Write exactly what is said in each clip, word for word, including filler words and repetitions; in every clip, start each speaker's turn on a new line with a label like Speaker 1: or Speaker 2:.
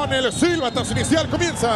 Speaker 1: con el silbatazo inicial comienza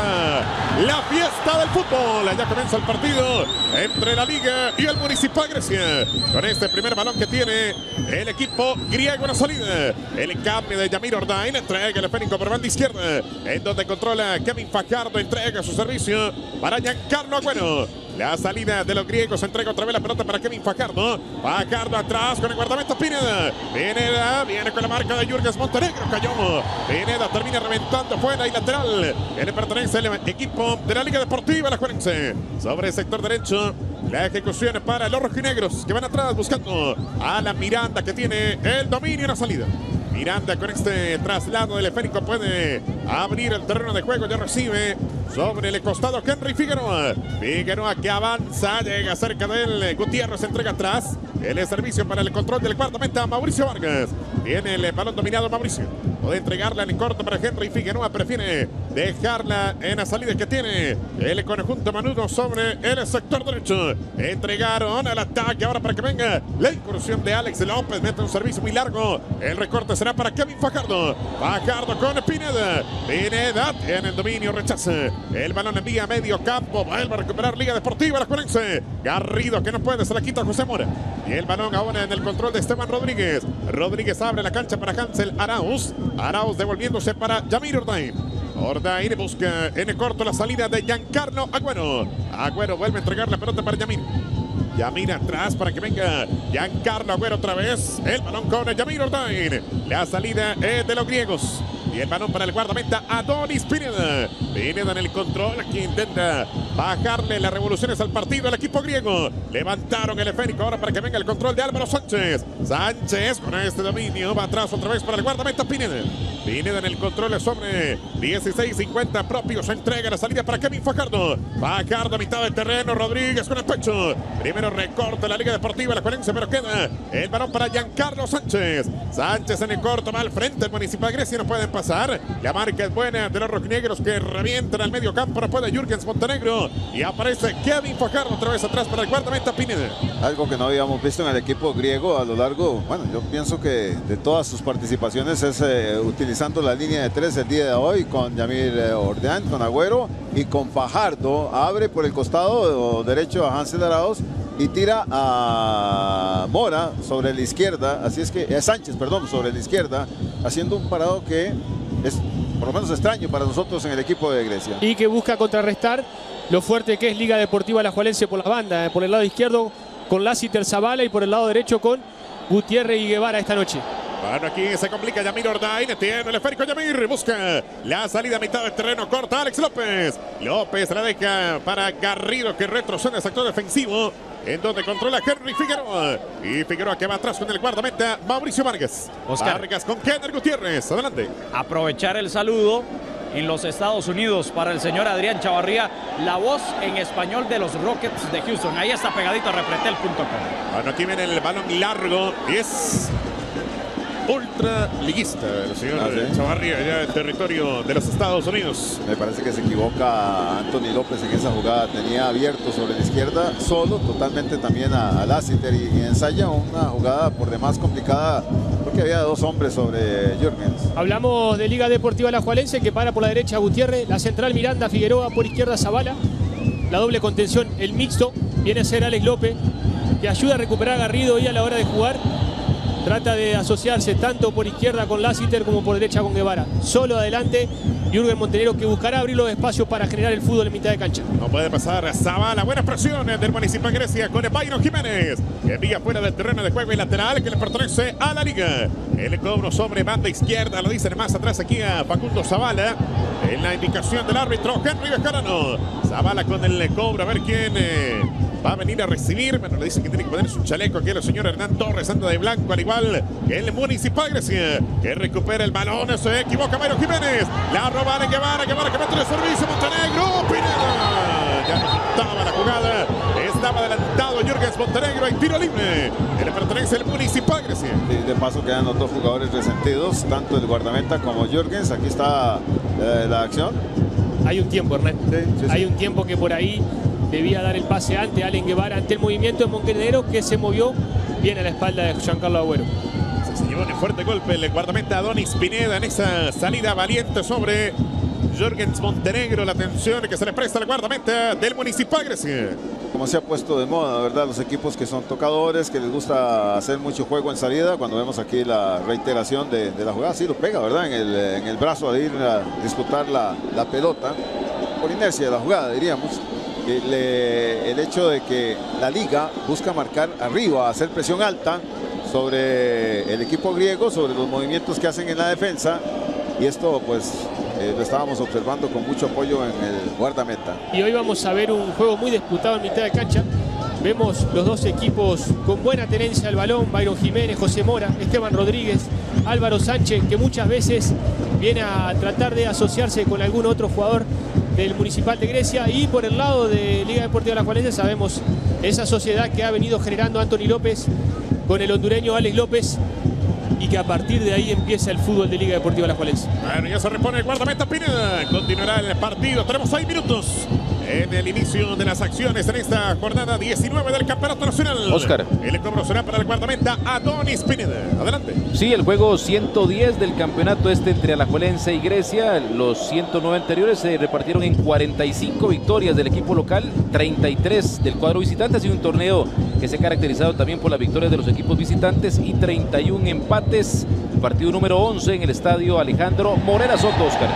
Speaker 1: la fiesta del fútbol. Ya comienza el partido entre la Liga y el Municipal Grecia. Con este primer balón que tiene el equipo griego en la salida. El cambio de Yamir Ordain, entrega el esférico por banda izquierda, en donde controla Kevin Fajardo, entrega su servicio para Giancarlo Agüero. La salida de los griegos, entrega otra vez la pelota para Kevin Fajardo. Fajardo atrás con el guardameta Pineda. Pineda viene con la marca de Jürgens Montenegro. Cayó. Pineda termina reventando fuera y lateral. Que le pertenece al equipo de la Liga Deportiva Alajuelense. Sobre el sector derecho, la ejecución para los rojinegros que van atrás buscando a la Miranda, que tiene el dominio en la salida. Miranda con este traslado del esférico puede abrir el terreno de juego. Ya recibe sobre el costado Henry Figueroa. Figueroa que avanza, llega cerca de él. Gutiérrez entrega atrás. El servicio para el control del guardameta Mauricio Vargas. Tiene el balón dominado Mauricio. Puede entregarla en corto para Henry Figueroa. Prefiere dejarla en la salida que tiene el conjunto manudo sobre el sector derecho. Entregaron al ataque ahora para que venga la incursión de Alex López. Mete un servicio muy largo. El recorte será para Kevin Fajardo. Fajardo con Pineda. Pineda en el dominio, rechaza. El balón envía a medio campo. Vuelve a recuperar Liga Deportiva Alajuelense. Garrido que no puede, se la quita José Mora. Y el balón ahora en el control de Esteban Rodríguez. Rodríguez abre la cancha para Hansel Arauz. Arauz devolviéndose para Yamir Ordain. Ordain busca en el corto la salida de Giancarlo Agüero. Agüero vuelve a entregar la pelota para Yamir. Yamir atrás para que venga Giancarlo Agüero otra vez. El balón con Yamir Ordain. La salida es de los griegos. Y el balón para el guardameta Adonis Pineda. Pineda en el control. Aquí intenta bajarle las revoluciones al partido al equipo griego. Levantaron el esférico ahora para que venga el control de Álvaro Sánchez. Sánchez con este dominio va atrás otra vez para el guardameta Pineda. Pineda en el control sobre dieciséis cincuenta propios. Entrega la salida para Kevin Fajardo. Fajardo a mitad del terreno. Rodríguez con el pecho. Primero recorta la Liga Deportiva Alajuelense, pero queda el balón para Giancarlo Sánchez. Sánchez en el corto va al frente. El Municipal Grecia no pueden pasar. La marca es buena de los rojinegros que revientan al medio campo. No puede Jürgens Montenegro. Y aparece Kevin Fajardo otra vez atrás para el guardameta Pineda.
Speaker 2: Algo que no habíamos visto en el equipo griego a lo largo, bueno, yo pienso que de todas sus participaciones es eh, utilizando la línea de tres el día de hoy con Yamir eh, Ordain, con Agüero y con Fajardo. Abre por el costado derecho a Hansel Arauz y tira a Mora sobre la izquierda, así es que, eh, Sánchez, perdón, sobre la izquierda, haciendo un parado que es por lo menos extraño para nosotros en el equipo de Grecia.
Speaker 3: Y que busca contrarrestar lo fuerte que es Liga Deportiva Alajuelense por la banda, eh, por el lado izquierdo con Lassiter Zavala y por el lado derecho con Gutiérrez y Guevara esta noche.
Speaker 1: Bueno, aquí se complica Yamir Ordain, tiene el esférico Yamir, busca la salida a mitad del terreno, corta Alex López. López la deja para Garrido que retrocede al sector defensivo, en donde controla Henry Figueroa. Y Figueroa que va atrás con el guardameta Mauricio Vargas.
Speaker 4: Oscar.
Speaker 1: Vargas con Kenner Gutiérrez, adelante.
Speaker 4: Aprovechar el saludo en los Estados Unidos para el señor Adrián Chavarría, la voz en español de los Rockets de Houston. Ahí está pegadito a Repretel punto com.
Speaker 1: Bueno, aquí viene el balón largo y es ultra liguista el señor
Speaker 2: ¿Ah, sí?
Speaker 1: Chavarría, allá en territorio de los Estados Unidos.
Speaker 2: Me parece que se equivoca Anthony López en esa jugada. Tenía abierto sobre la izquierda, solo, totalmente también a, a Lassiter y, y ensaya una jugada por demás complicada porque había dos hombres sobre Jürgens.
Speaker 3: Hablamos de Liga Deportiva Alajuelense que para por la derecha Gutiérrez, la central Miranda, Figueroa, por izquierda Zavala. La doble contención, el mixto, viene a ser Alex López, que ayuda a recuperar a Garrido y a la hora de jugar. Trata de asociarse tanto por izquierda con Lassiter como por derecha con Guevara. Solo adelante Jürgen Montenegro, que buscará abrir los espacios para generar el fútbol en mitad de cancha.
Speaker 1: No puede pasar Zavala. Buenas presiones del Municipal Grecia con Epaino Jiménez, que envía fuera del terreno de juego y lateral que le pertenece a la Liga. El cobro sobre banda izquierda, lo dicen más atrás aquí a Facundo Zavala. En la indicación del árbitro Henry Bejarano. Zavala con el cobro, a ver quién eh, va a venir a recibir. Bueno, le dicen que tiene que poner su chaleco aquí el señor Hernán Torres, anda de blanco, al igual que el Municipal Grecia, que recupera el balón. Se equivoca Mayro Jiménez. La roba a Guevara, Guevara que mete el servicio. Montenegro, Pineda. Ya no estaba la jugada. Estaba adelantado Jürgens Montenegro. Hay tiro libre. Que le pertenece el Municipal Grecia.
Speaker 2: Y de paso quedan los dos jugadores resentidos, tanto el guardameta como Jürgens. Aquí está eh, la acción.
Speaker 3: Hay un tiempo, Hernán.
Speaker 2: Sí, sí, sí.
Speaker 3: Hay un tiempo que por ahí debía dar el pase ante Allen Guevara, ante el movimiento de Montenegro, que se movió bien a la espalda de Giancarlo Agüero.
Speaker 1: Se señor un fuerte golpe el guardameta Adonis Pineda en esa salida valiente sobre Jürgens Montenegro. La atención que se le presta al guardameta del Municipal Grecia.
Speaker 2: Como se ha puesto de moda, ¿verdad? Los equipos que son tocadores, que les gusta hacer mucho juego en salida. Cuando vemos aquí la reiteración de, de la jugada, sí lo pega, ¿verdad? En el, en el brazo al ir a disputar la, la pelota. Por inercia de la jugada, diríamos. El, el hecho de que la liga busca marcar arriba, hacer presión alta sobre el equipo griego, sobre los movimientos que hacen en la defensa. Y esto, pues, eh, lo estábamos observando con mucho apoyo en el guardameta.
Speaker 3: Y hoy vamos a ver un juego muy disputado en mitad de cancha. Vemos los dos equipos con buena tenencia al balón. Byron Jiménez, José Mora, Esteban Rodríguez, Álvaro Sánchez, que muchas veces viene a tratar de asociarse con algún otro jugador del Municipal de Grecia. Y por el lado de Liga Deportiva Alajuelense sabemos esa sociedad que ha venido generando Anthony López con el hondureño Alex López, y que a partir de ahí empieza el fútbol de Liga Deportiva Alajuelense.
Speaker 1: Bueno, ya se repone el guardameta Pineda. Continuará el partido. Tenemos seis minutos en el inicio de las acciones en esta jornada diecinueve del Campeonato Nacional.
Speaker 5: Oscar.
Speaker 1: El cobro será para el guardameta Adonis Pineda. Adelante.
Speaker 5: Sí, el juego ciento diez del campeonato este entre Alajuelense y Grecia. Los ciento nueve anteriores se repartieron en cuarenta y cinco victorias del equipo local, treinta y tres del cuadro visitante. Ha sido un torneo que se ha caracterizado también por las victorias de los equipos visitantes y treinta y uno empates. Partido número once en el estadio Alejandro Morera Soto, Oscar.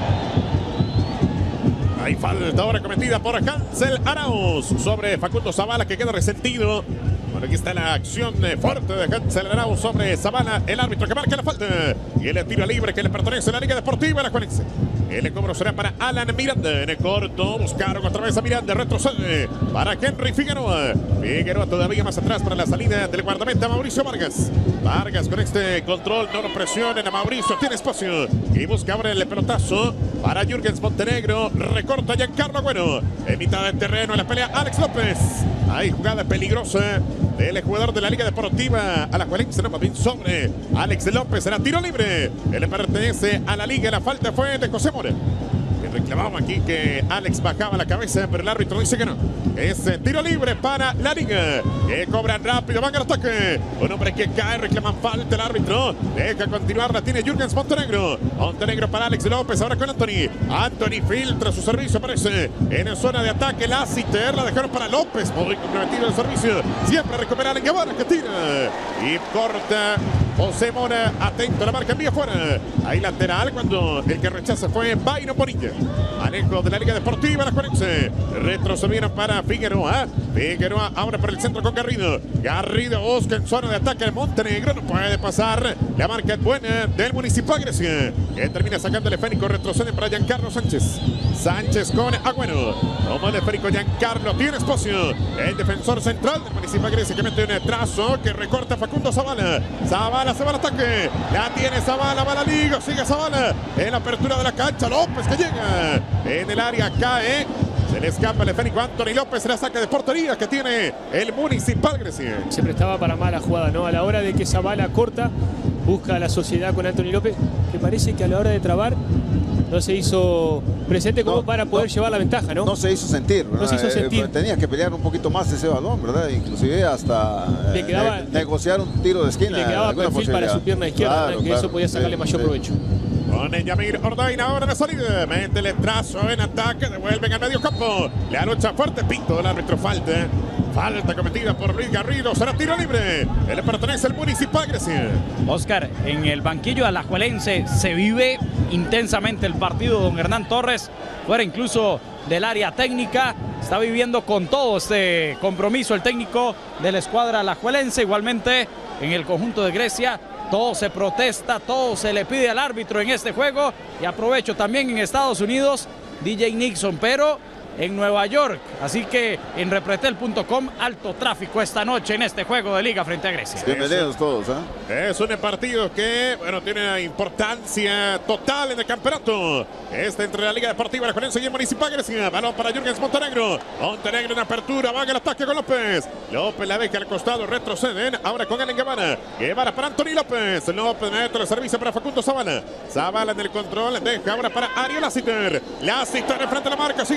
Speaker 1: Hay falta ahora cometida por Hansel Arauz sobre Facundo Zavala, que queda resentido. Bueno, aquí está la acción fuerte de Hansel Arauz sobre Zavala, el árbitro que marca la falta. Y el tiro libre que le pertenece a la Liga Deportiva Alajuelense. El cobro será para Alan Miranda. En el corto buscaron otra vez a Miranda. Retrocede para Henry Figueroa. Figueroa todavía más atrás para la salida del guardameta Mauricio Vargas. Vargas con este control, no lo presionen a Mauricio. Tiene espacio y busca ahora el pelotazo para Jürgens Montenegro. Recorta Giancarlo Agüero. En mitad del terreno en la pelea Alex López. Hay jugada peligrosa del jugador de la Liga Deportiva Alajuelense, no, más bien sobre Alex López. Será tiro libre. Él le pertenece a la Liga. La falta fue de José Mora, que reclamaba aquí que Alex bajaba la cabeza, pero el árbitro dice que no. Es tiro libre para la Liga, que cobran rápido, van al ataque. Un hombre que cae, reclaman falta, el árbitro deja continuar, la tiene Jürgens Montenegro. Montenegro para Alex López, ahora con Anthony. Anthony filtra su servicio, aparece en zona de ataque. Lassiter la dejaron para López, muy comprometido el servicio. Siempre recupera a Guevara, que tira y corta. José Mora, atento, la marca envía fuera. Ahí lateral cuando el que rechaza fue Byron Bonilla. Alejo de la Liga Deportiva Alajuelense. Retrocedieron para Figueroa. Figueroa ahora por el centro con Garrido. Garrido busca en zona de ataque. Montenegro no puede pasar. La marca es buena del Municipal Grecia, que termina sacando el esférico. Retrocede para Giancarlo Sánchez. Sánchez con Agüero. Toma el esférico Giancarlo. Tiene espacio. El defensor central del Municipal Grecia, que mete un trazo que recorta Facundo Zavala. Zavala se va al ataque. La tiene Zavala, va a la Liga. Sigue Zavala en la apertura de la cancha. López que llega en el área, cae. Se le escapa el esférico Anthony López. Se la saca de portería que tiene el Municipal Grecia.
Speaker 3: Se prestaba para mala jugada, ¿no? A la hora de que Zavala corta, busca la sociedad con Anthony López, que parece que a la hora de trabar no se hizo presente como no, para poder no, llevar la ventaja, ¿no?
Speaker 2: No se hizo sentir, ¿verdad?
Speaker 3: No se hizo sentir.
Speaker 2: Eh, tenía que pelear un poquito más ese balón, ¿verdad? Inclusive hasta
Speaker 3: le quedaba,
Speaker 2: eh, negociar un tiro de esquina.
Speaker 3: Le quedaba perfil para su pierna izquierda, claro, que claro, eso podía sacarle sí, mayor sí. provecho.
Speaker 1: Con Yamir Ordain ahora de salida. Mete el trazo en ataque. Devuelven al medio campo. La lucha fuerte. Pinto del árbitro. Falta. Falta cometida por Luis Garrido. Será tiro libre. Él le pertenece al Municipal Grecia.
Speaker 4: Oscar, en el banquillo alajuelense se vive intensamente el partido. Don Hernán Torres, fuera incluso del área técnica, está viviendo con todo este compromiso el técnico de la escuadra alajuelense. Igualmente en el conjunto de Grecia, todo se protesta, todo se le pide al árbitro en este juego. Y aprovecho también en Estados Unidos, D J Nixon, pero en Nueva York. Así que en Repretel punto com, alto tráfico esta noche en este juego de Liga frente a Grecia.
Speaker 2: Bienvenidos todos, ¿eh?
Speaker 1: Es un partido que, bueno, tiene una importancia total en el campeonato. Este entre la Liga Deportiva Alajuelense y el Municipal Grecia. Balón para Jürgens Montenegro. Montenegro en apertura, va en el ataque con López. López la deja al costado, retroceden. Ahora con Alen Guevara. Guevara para Anthony López. López mete el servicio para Facundo Zavala. Zavala en el control, deja ahora para Ariel Lassiter. Lassiter enfrente de la marca, sigue Lassiter.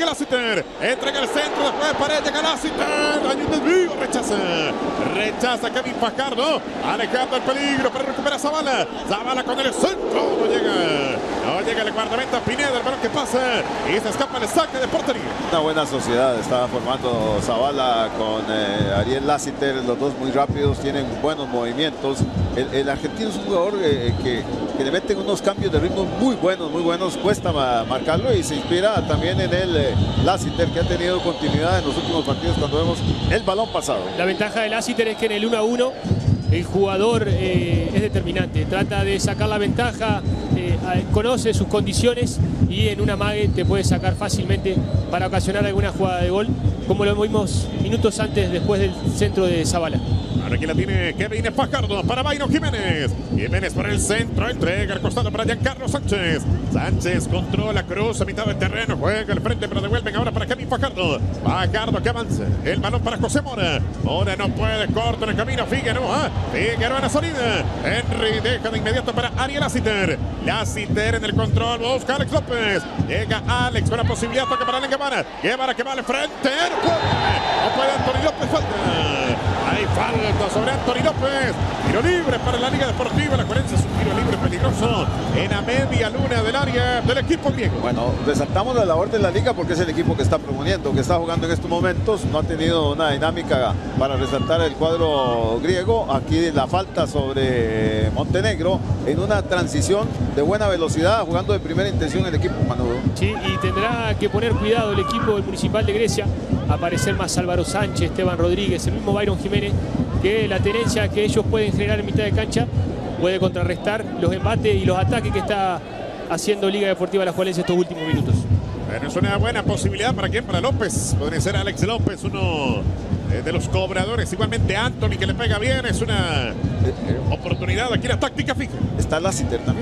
Speaker 1: Lassiter. Entrega el centro, después de pared, llega Lassiter. Hay un desvío, rechaza. Rechaza Kevin Fajardo. Alejando el peligro, pero recupera Zavala. Zavala con el centro. No llega. No llega el guardameta Pineda, el balón que pasa. Y se escapa el saque de portería.
Speaker 2: Una buena sociedad estaba formando Zavala con eh, Ariel Lassiter. Los dos muy rápidos, tienen buenos movimientos. El, el argentino es un jugador eh, que, que le meten unos cambios de ritmo muy buenos, muy buenos. Cuesta ma marcarlo y se inspira también en el eh, Lassiter, que ha tenido continuidad en los últimos partidos cuando vemos el balón pasado.
Speaker 3: La ventaja de Lassiter es que en el uno a uno el jugador eh, es determinante. Trata de sacar la ventaja, eh, conoce sus condiciones y en una mague te puede sacar fácilmente para ocasionar alguna jugada de gol, como lo vimos minutos antes después del centro de Zavala.
Speaker 1: Ahora aquí la tiene Kevin Fajardo para Byron Jiménez. Jiménez por el centro, entrega al costado para Giancarlo Sánchez. Sánchez controla, cruza a mitad del terreno, juega al frente, pero devuelven ahora para Kevin Fajardo. Fajardo que avanza, el balón para José Mora. Mora no puede, corta en el camino Figueroa. Figueroa en la salida. Henry deja de inmediato para Ariel Lassiter. Lassiter en el control, busca a Alex López. Llega Alex con la posibilidad, toca para Allen Guevara. Guevara que va al frente, no puede. No puede Anthony López, falta. Hay falta sobre Anthony López. Tiro libre para la Liga Deportiva Alajuelense. Es un tiro libre peligroso en la media luna del área del equipo griego.
Speaker 2: Bueno, resaltamos la labor de la Liga porque es el equipo que está proponiendo, que está jugando en estos momentos. No ha tenido una dinámica para resaltar el cuadro griego. Aquí la falta sobre Montenegro en una transición de buena velocidad, jugando de primera intención el equipo Manudo.
Speaker 3: Sí, y tendrá que poner cuidado el equipo del Municipal de Grecia. Aparecer más Álvaro Sánchez, Esteban Rodríguez, el mismo Byron Jiménez, que la tenencia que ellos pueden generar en mitad de cancha puede contrarrestar los embates y los ataques que está haciendo Liga Deportiva Alajuelense estos últimos minutos.
Speaker 1: Bueno, es una buena posibilidad para quién, para López. Podría ser Alex López, uno de los cobradores. Igualmente Anthony, que le pega bien. Es una oportunidad aquí, la táctica fija.
Speaker 2: Está Lassiter también.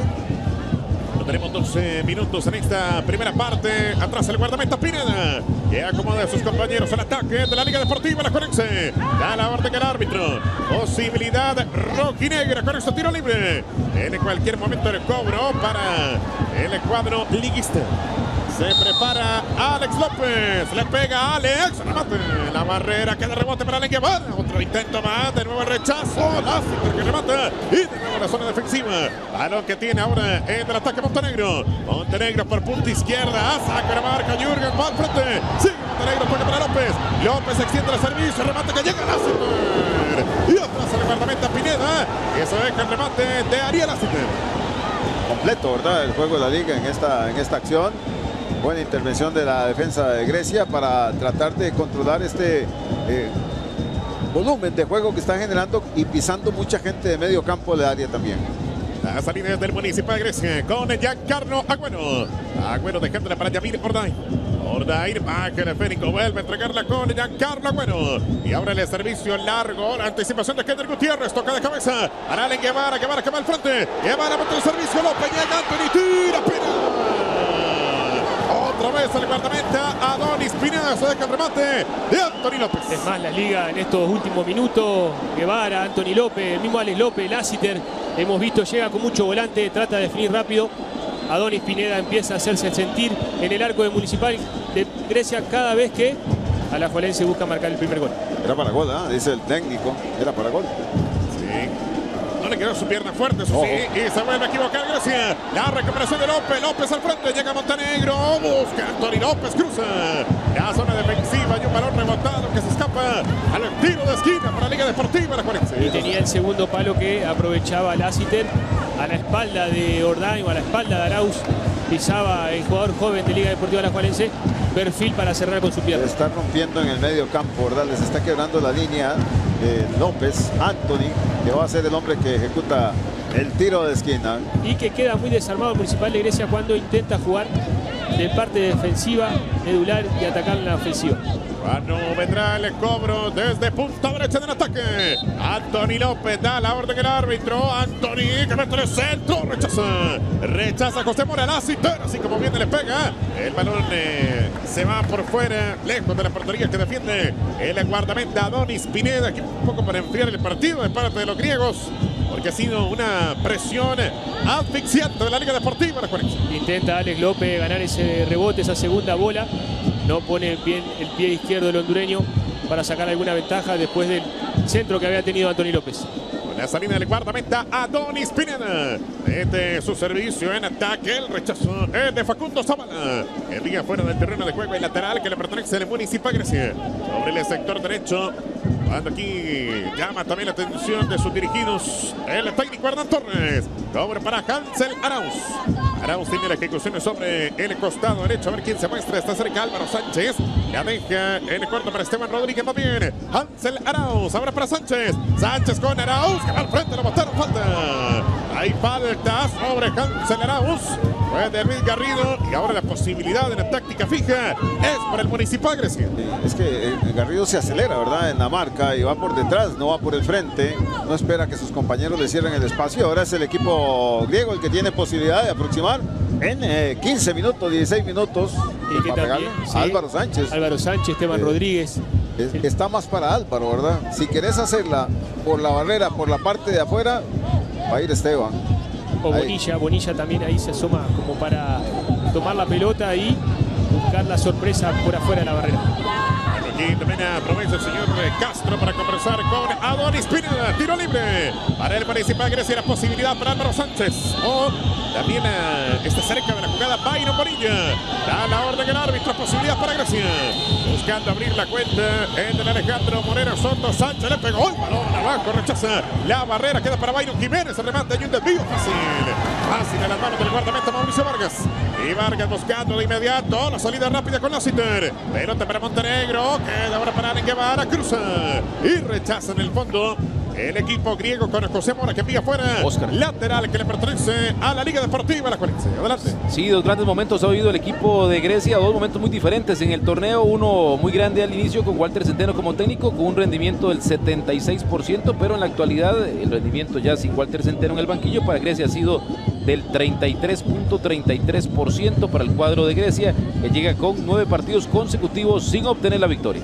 Speaker 1: Tenemos doce minutos en esta primera parte. Atrás el guardameta Pineda, que acomoda a sus compañeros al ataque de la Liga Deportiva Alajuelense. Da la orden el árbitro. Posibilidad rojinegra con este tiro libre. En cualquier momento el cobro para el cuadro liguista. Se prepara Alex López. Le pega a Alex. Remate. La barrera queda rebote para Allen Guevara. Otro intento más. De nuevo el rechazo. Lassiter que remata. Y de nuevo la zona defensiva. Balón que tiene ahora en el ataque Montenegro. Montenegro por punta izquierda. Saca la marca. Jürgen va al frente. Sigue Montenegro. Toca para López. López extiende el servicio. Remate que llega Lassiter. Y atrás el guardameta Pineda. Que se deja el remate de Ariel Lassiter.
Speaker 2: Completo, ¿verdad? El juego de la Liga en esta, en esta acción. Buena intervención de la defensa de Grecia para tratar de controlar este eh, volumen de juego que está generando y pisando mucha gente de medio campo del área también.
Speaker 1: La salida desde el Municipal de Grecia con Giancarlo Agüero. Agüero dejándola para Yamir Ordain. Ordain baja el esférico, vuelve a entregarla con Giancarlo Agüero. Y ahora el servicio largo, la anticipación de Kender Gutiérrez, toca de cabeza. Para Allen Guevara, Guevara que va al frente. Guevara mete el servicio, López llega Anthony, tira, Pineda. Otra vez el guardameta Adonis Pineda, se deja el remate de Anthony López.
Speaker 3: Es más, la Liga en estos últimos minutos, Guevara, Anthony López, el mismo Alex López, Lassiter, hemos visto, llega con mucho volante, trata de definir rápido. Adonis Pineda empieza a hacerse sentir en el arco de Municipal de Grecia cada vez que Alajuelense busca marcar el primer gol.
Speaker 2: Era para gol, ¿eh? Dice el técnico, era para gol.
Speaker 1: Sí. No le quedó su pierna fuerte, eso sí, y se vuelve a equivocar Grecia. La recuperación de López, López al frente, llega Montenegro, busca Anthony López, cruza la zona defensiva y un balón rebotado que se escapa al tiro de esquina para la Liga Deportiva Alajuelense.
Speaker 3: Y tenía el segundo palo que aprovechaba Lassiter a la espalda de Ordain o a la espalda de Arauz. Pisaba el jugador joven de Liga Deportiva Alajuelense, perfil para cerrar con su pierna.
Speaker 2: Se está rompiendo en el medio campo, ¿verdad? Les está quebrando la línea de López, Anthony, que va a ser el hombre que ejecuta el tiro de esquina.
Speaker 3: Y que queda muy desarmado el Municipal de Grecia cuando intenta jugar de parte defensiva, medular y atacar en la ofensiva.
Speaker 1: Bueno, vendrá el cobro desde punta derecha del ataque. Anthony López da la orden el árbitro. Anthony que mete en el centro. Rechaza. Rechaza José Mora Lassiter. Así como viene le pega. El balón eh, se va por fuera. Lejos de la portería que defiende el guardameta Adonis Pineda. Aquí un poco para enfriar el partido de parte de los griegos. porque ha sido una presión asfixiante de la Liga Deportiva La Juelense.
Speaker 3: Intenta Alex López ganar ese rebote, esa segunda bola. No pone bien el pie izquierdo del hondureño para sacar alguna ventaja después del centro que había tenido Anthony López.
Speaker 1: Con la salida del guardameta Adonis Pineda. Mete su servicio en ataque. El rechazo es de Facundo Zavala. El día fuera del terreno de juego y lateral que le pertenece al Municipal Grecia. Sobre el sector derecho. Cuando aquí llama también la atención de sus dirigidos el técnico Hernán Torres. Cobre para Hansel Arauz. Arauz tiene la ejecución sobre el costado derecho. A ver quién se muestra. Está cerca Álvaro Sánchez. La deja en el corto para Esteban Rodríguez. Va bien. Hansel Arauz. Ahora para Sánchez. Sánchez con Arauz. Que va al frente. Lo botaron. Falta. Hay falta sobre Hansel Arauz. Fue de Luis Garrido. Y ahora la posibilidad de la táctica fija es para el Municipal Grecia.
Speaker 2: Es que Garrido se acelera, ¿verdad? En la marca y va por detrás, no va por el frente. No espera que sus compañeros le cierren el espacio. Ahora es el equipo griego el que tiene posibilidad de aproximar en eh, quince minutos, dieciséis minutos.
Speaker 3: Y que también, sí,
Speaker 2: Álvaro Sánchez.
Speaker 3: Álvaro Sánchez, Esteban eh, Rodríguez.
Speaker 2: Es, está más para Álvaro, ¿verdad? Si querés hacerla por la barrera, por la parte de afuera, va a ir Esteban.
Speaker 3: O Bonilla, ahí. Bonilla también ahí se asoma como para tomar la pelota y buscar la sorpresa por afuera de la barrera.
Speaker 1: Aquí también aprovecha el señor Castro para conversar con Adonis Pineda. Tiro libre para el Municipal Grecia. La posibilidad para Álvaro Sánchez. O también uh, está cerca de la jugada Byron Bonilla. Da la orden el árbitro. Posibilidad para Grecia. Buscando abrir la cuenta en el Alejandro Moreno Soto. Sánchez le pegó el balón abajo. Rechaza la barrera. Queda para Byron Jiménez. El remate y un desvío fácil. Fácil a las manos del guardameta Mauricio Vargas. Y Vargas buscando de inmediato la salida rápida con Lassiter. Pelota para Montenegro. Queda ahora para Allen Guevara. Cruza. Y rechaza en el fondo el equipo griego con José Mora que envía fuera.
Speaker 5: Oscar.
Speaker 1: Lateral que le pertenece a la Liga Deportiva La Juelense. Adelante.
Speaker 5: Sí, dos grandes momentos ha vivido el equipo de Grecia. Dos momentos muy diferentes en el torneo. Uno muy grande al inicio con Walter Centeno como técnico, con un rendimiento del setenta y seis por ciento. Pero en la actualidad el rendimiento ya sin Walter Centeno en el banquillo para Grecia ha sido del treinta y tres punto treinta y tres por ciento para el cuadro de Grecia, que llega con nueve partidos consecutivos sin obtener la victoria.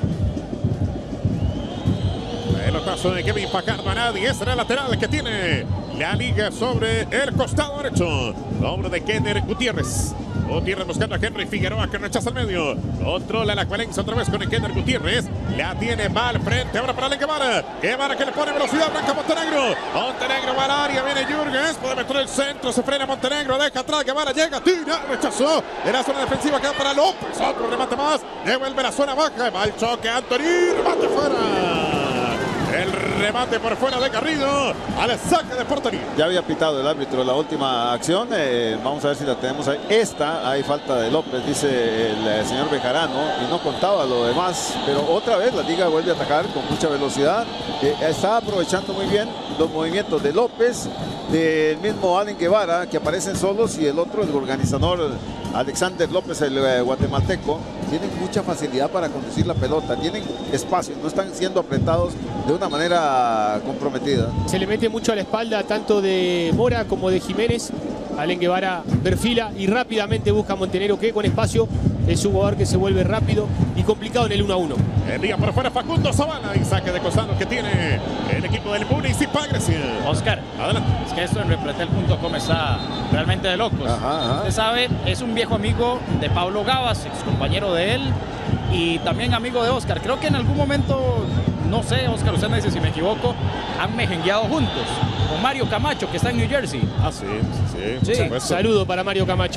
Speaker 1: Pelotazo de Kevin Fajardo a nadie. Ese era el lateral que tiene la Liga sobre el costado derecho. Hombre de Kenner Gutiérrez. Gutiérrez buscando a Henry Figueroa que rechaza el medio. Controla la Juelense otra vez con el Kenner Gutiérrez. La tiene, va al frente. Ahora para Allen Guevara. Guevara que le pone velocidad. Arranca Montenegro. Montenegro va al área. Viene Jürgens. Puede meter el centro. Se frena Montenegro. Deja atrás. Guevara llega. Tira. Rechazó. De la zona defensiva queda para López. Otro remate más. Devuelve la zona baja. Va el choque. Anthony. Remate fuera. El remate por fuera de Garrido al saque de portería.
Speaker 2: Ya había pitado el árbitro la última acción. Eh, vamos a ver si la tenemos ahí. Esta, hay falta de López, dice el, el señor Bejarano, y no contaba lo demás. Pero otra vez la Liga vuelve a atacar con mucha velocidad. Eh, está aprovechando muy bien los movimientos de López, del mismo Allen Guevara, que aparecen solos, y el otro, el organizador Alexander López, el eh, guatemalteco. Tienen mucha facilidad para conducir la pelota, tienen espacio, no están siendo apretados de una manera comprometida.
Speaker 3: Se le mete mucho a la espalda tanto de Mora como de Jiménez. Allen Guevara perfila y rápidamente busca a Montenegro, que con espacio es un jugador que se vuelve rápido y complicado en el uno a uno.
Speaker 1: Envía por fuera Facundo Zavala y saque de costado que tiene el equipo del Municipal Grecia.
Speaker 4: Oscar,
Speaker 1: adelante.
Speaker 4: Es que esto en Repretel punto com está realmente de locos.
Speaker 2: Ajá, ajá.
Speaker 4: Usted sabe, es un viejo amigo de Pablo Gavas, ex compañero de él y también amigo de Oscar. Creo que en algún momento, no sé, Oscar, usted me dice si me equivoco, han mejengueado juntos con Mario Camacho, que está en New Jersey.
Speaker 1: Ah, sí, sí,
Speaker 4: Sí.
Speaker 1: sí.
Speaker 3: Saludo para Mario Camacho.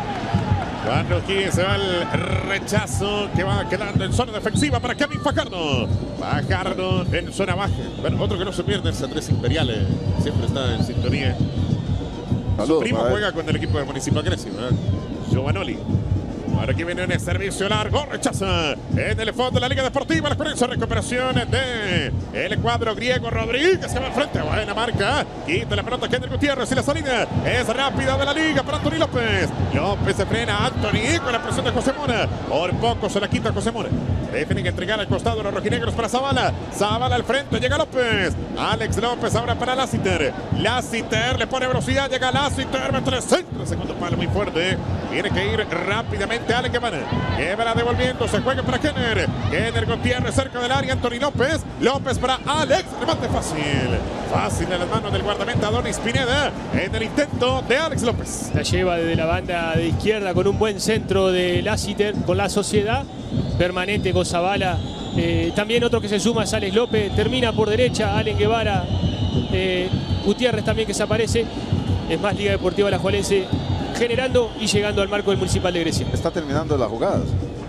Speaker 1: Cuando aquí se va el rechazo que va quedando en zona defensiva para Kevin Fajardo. Fajardo en zona baja. Bueno, otro que no se pierde es Andrés Imperiale. Siempre está en sintonía.
Speaker 2: Saludos,
Speaker 1: Su primo
Speaker 2: padre.
Speaker 1: juega con el equipo del Municipal Grecia, ¿verdad? Giovanoli. Ahora aquí viene un servicio largo, rechaza en el fondo de la Liga Deportiva, la Juelense, recuperación de el cuadro griego. Rodríguez que va al frente, buena marca, quita la pelota Kenner Gutiérrez y la salida es rápida de la Liga para Anthony López. López se frena, Anthony con la presión de José Mora, por poco se la quita José Mora. Definen que entregar al costado los rojinegros para Zavala. Zavala al frente, llega López. Alex López ahora para Lassiter. Lassiter le pone velocidad, llega Lassiter, mete el centro, segundo palo muy fuerte. Tiene que ir rápidamente Alex Guevara. Guevara devolviendo, se juega para Kenner. Kenner Gutiérrez cerca del área, Anthony López. López para Alex, remate fácil. Fácil en las manos del guardameta Adonis Pineda en el intento de Alex López.
Speaker 3: La lleva desde la banda de izquierda con un buen centro de Lassiter, con la sociedad permanente con Zavala. Eh, también otro que se suma es Alex López. Termina por derecha Allen Guevara. Eh, Gutiérrez también que se aparece. Es más, Liga Deportiva Alajuelense generando y llegando al marco del Municipal de Grecia.
Speaker 2: Está terminando las jugadas.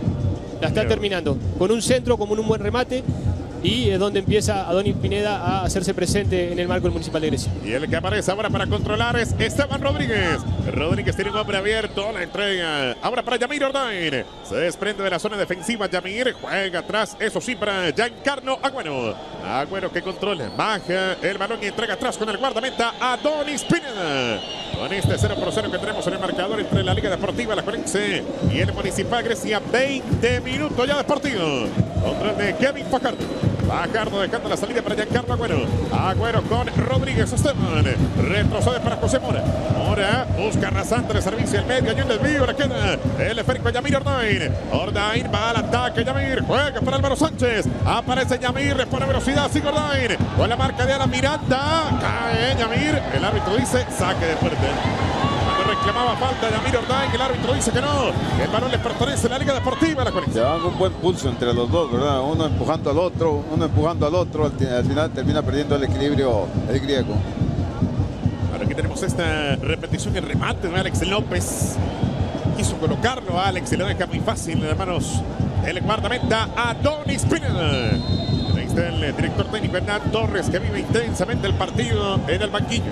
Speaker 3: La está terminando con un centro, como un buen remate. Y es donde empieza Adonis Pineda a hacerse presente en el marco del Municipal de Grecia.
Speaker 1: Y el que aparece ahora para controlar es Esteban Rodríguez. Rodríguez tiene un hombre abierto, la entrega ahora para Yamir Ordain. Se desprende de la zona defensiva Yamir, juega atrás, eso sí, para Giancarlo Agüero. Agüero que controla, baja el balón y entrega atrás con el guardameta Adonis Pineda. Con este cero por cero que tenemos en el marcador entre la Liga Deportiva Alajuelense y el Municipal Grecia, veinte minutos ya de partido. Contra el de Kevin Fajardo. Fajardo dejando la salida para Giancarlo Agüero. Agüero con Rodríguez Esteban. Retrocede para José Mora. Mora busca rasante de servicio al medio. Y un desvío le queda el esférico a Yamir Ordain. Ordain va al ataque. Yamir juega para Álvaro Sánchez. Aparece Yamir, repone velocidad. Sigue Ordain con la marca de Alan Miranda. Cae Yamir. El árbitro dice saque de fuerte. Reclamaba falta Yamir Ordain, el árbitro dice que no. El balón le pertenece a la Liga Deportiva La Conexión.
Speaker 2: Llevan un buen pulso entre los dos, ¿verdad? Uno empujando al otro, uno empujando al otro. Al, al final termina perdiendo el equilibrio el griego.
Speaker 1: Ahora aquí tenemos esta repetición y remate de Alex López. Quiso colocarlo a Alex y lo deja muy fácil en las manos el guardameta Adonis Pineda. Ahí está el director técnico Hernán Torres, que vive intensamente el partido en el banquillo.